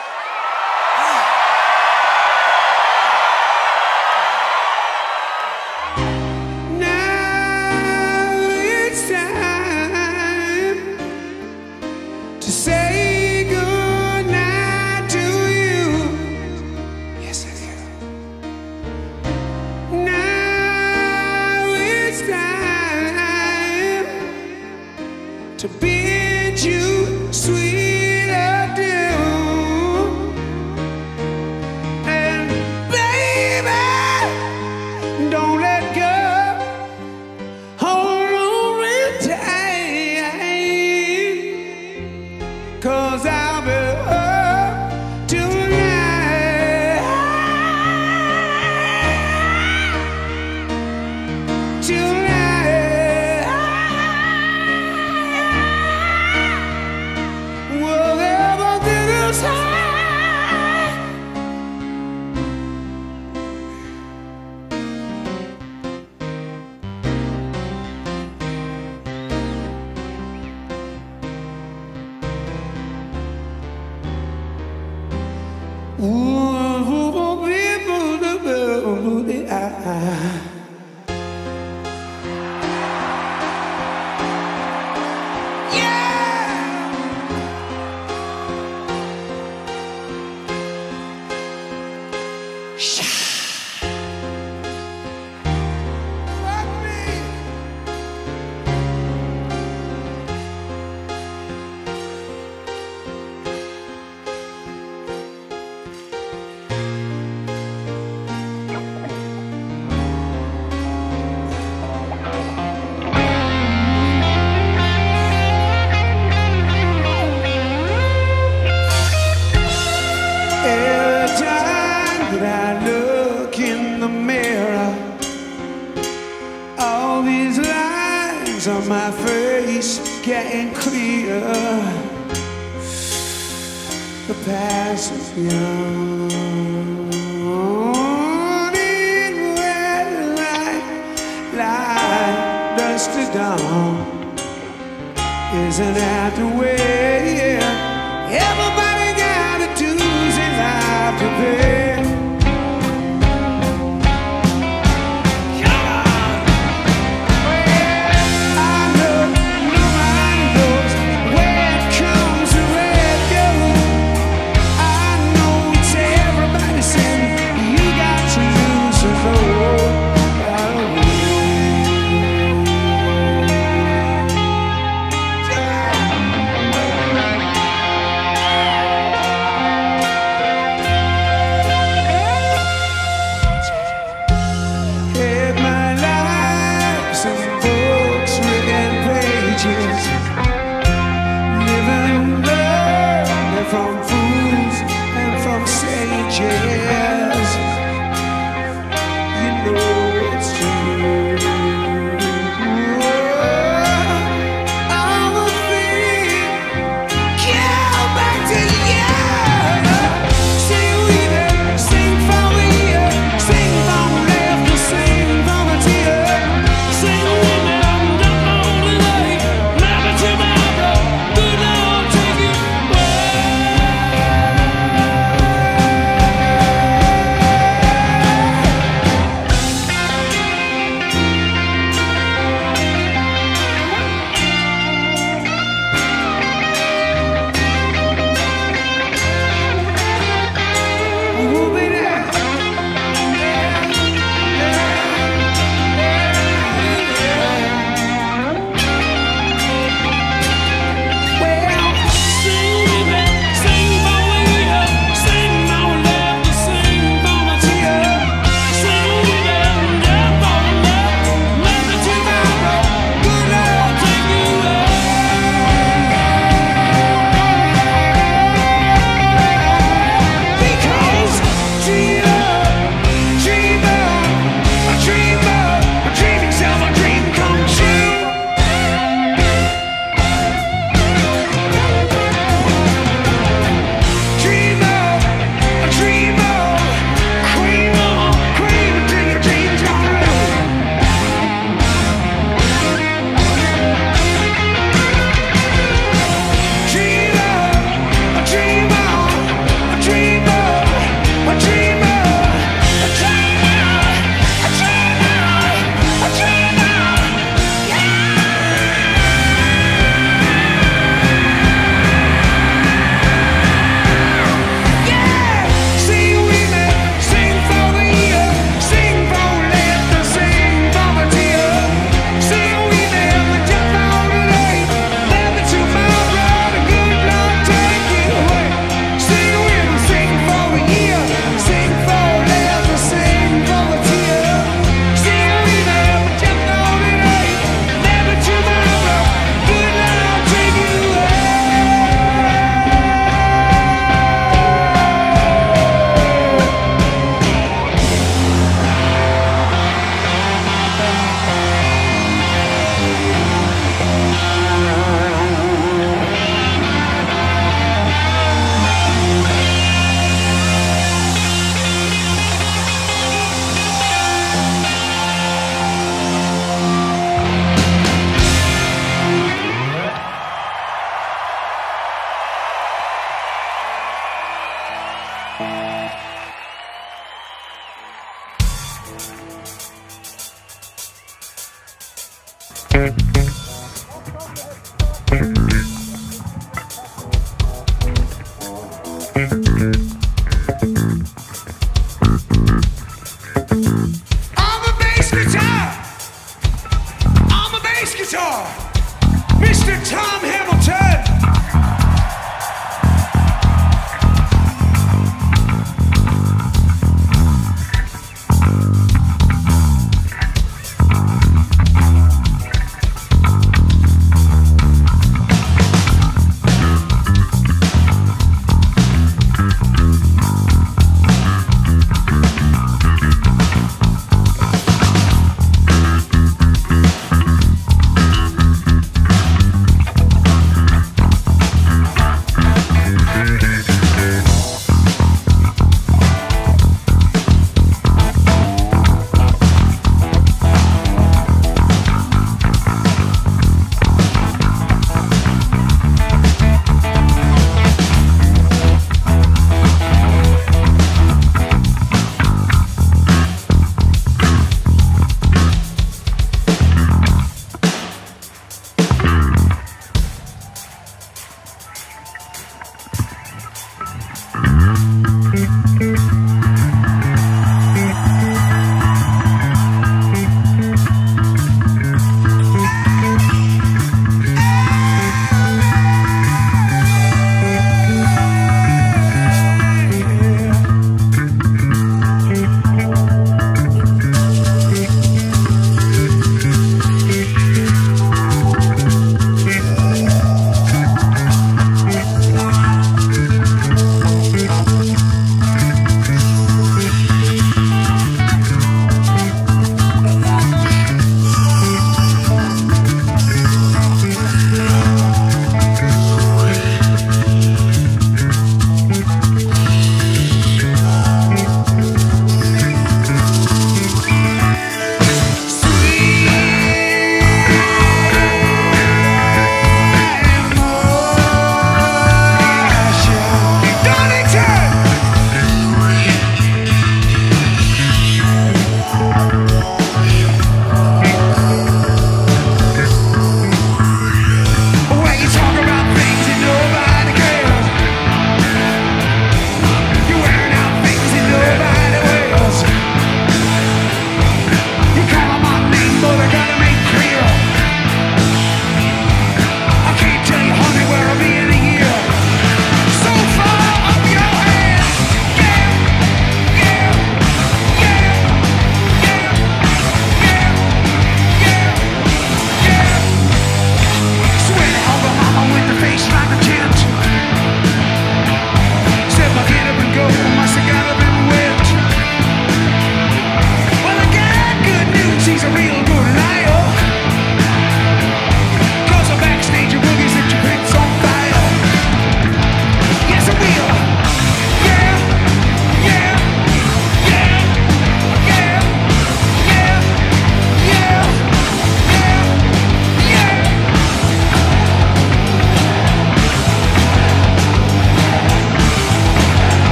Now it's time to say goodnight to you. Yes, I do. Now it's time to bid you sweet adieu. And baby, don't let go. Hold on real tight, 'cause I'll be up tonight. Tonight. Whatever this high. Every time that I look in the mirror, all these lines on my face getting clear. The past is young, in red light, light, dust to dawn. Isn't that the way? Everybody got a dues in life to pay.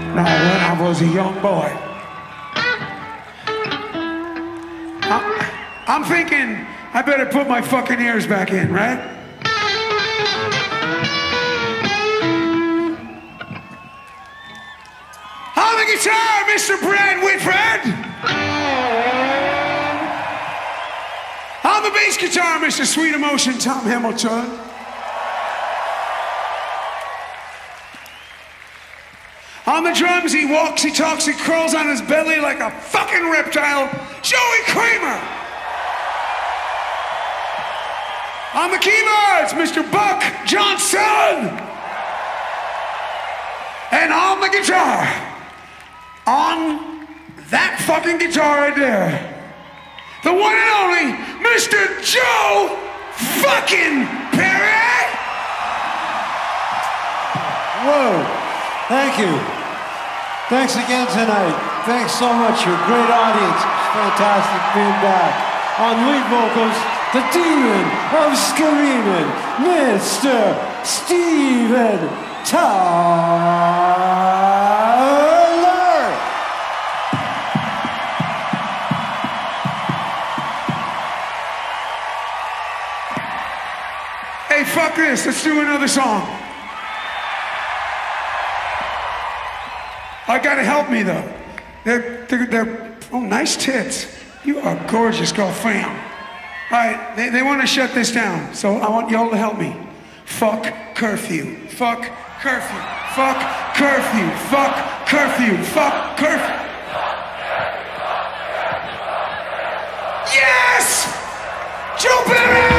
Now, when I was a young boy. I'm, I'm thinking I better put my fucking ears back in, right? On the guitar, Mister Brad Whitford. On the bass guitar, Mister Sweet Emotion, Tom Hamilton. On the drums, he walks, he talks, he crawls on his belly like a fucking reptile, Joey Kramer. On the keyboards, Mister Buck Johnson. And on the guitar, on that fucking guitar right there, the one and only Mister Joe fucking Perry. Whoa, thank you. Thanks again tonight. Thanks so much. You're a great audience. It's fantastic being back. On lead vocals, the demon of Screaming, Mister Steven Tyler. Hey, fuck this. Let's do another song. I gotta help me though. They're, they're, they're, oh, nice tits. You are gorgeous, girlfriend. All right, they, they want to shut this down, so I want y'all to help me. Fuck curfew. Fuck curfew. Fuck curfew. Fuck curfew. Fuck curfew. Yes! Joe Perry!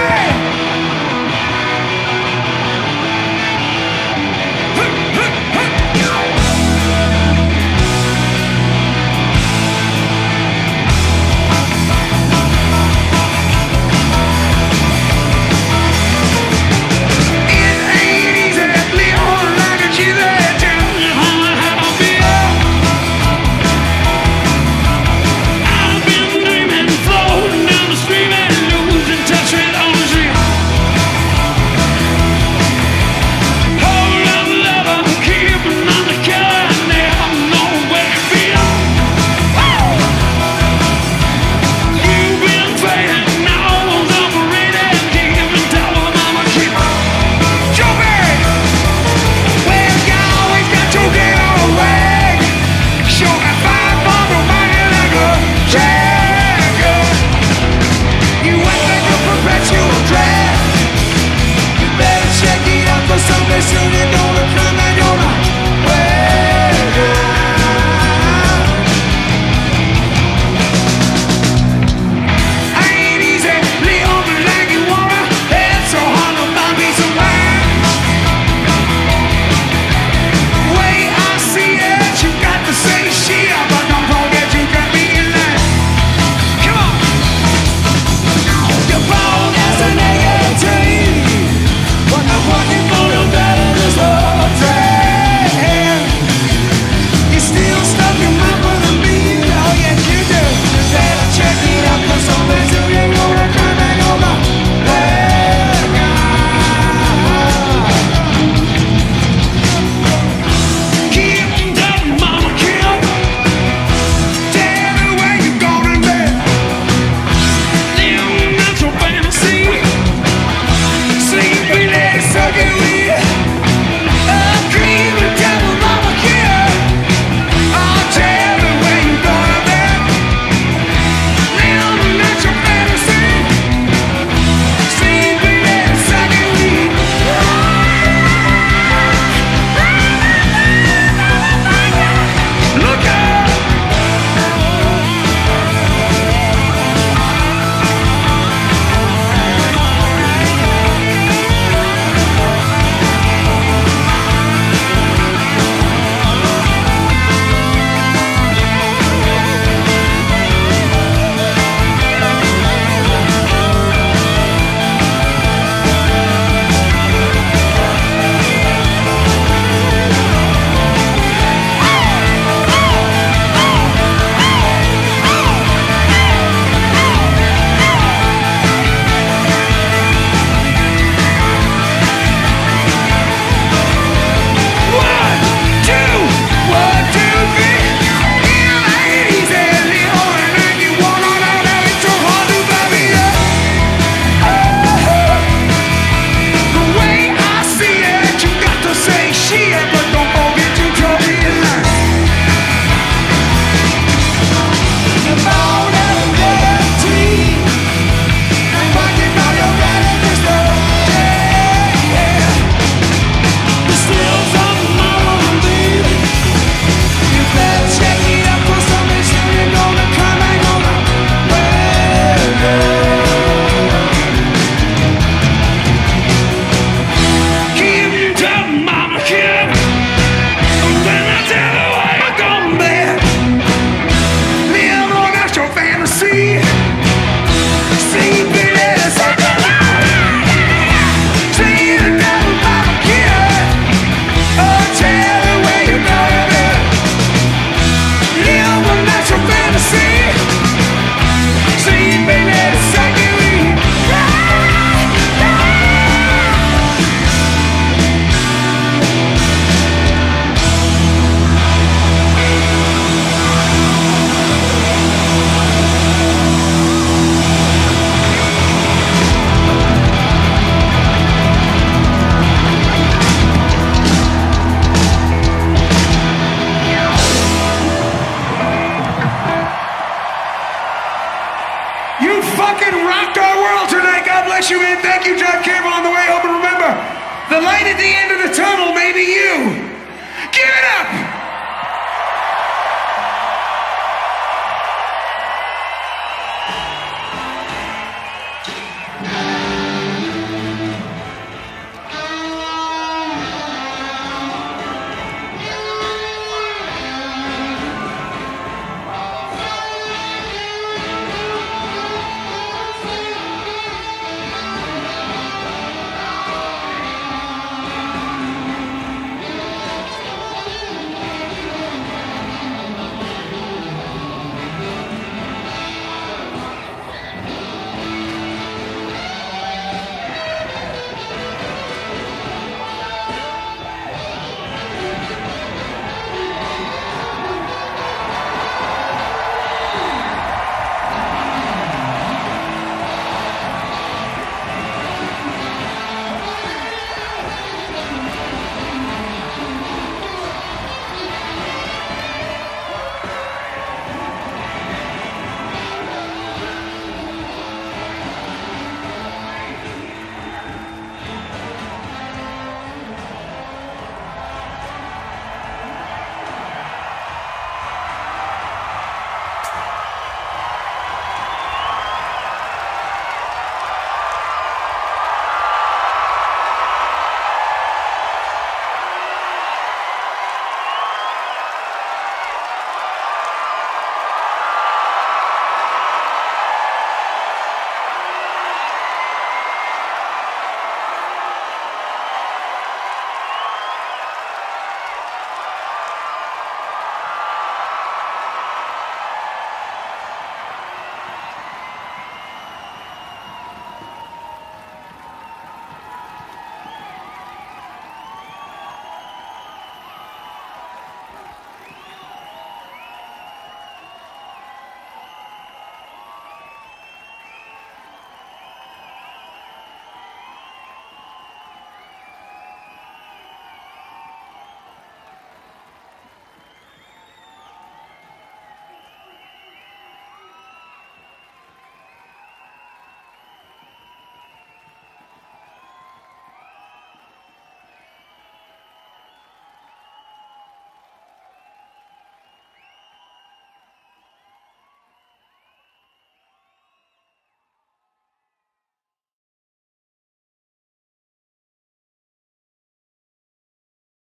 bless you, man. Thank you, John Campbell, on the way home. And remember, the light at the end of the tunnel may be you. Give it up!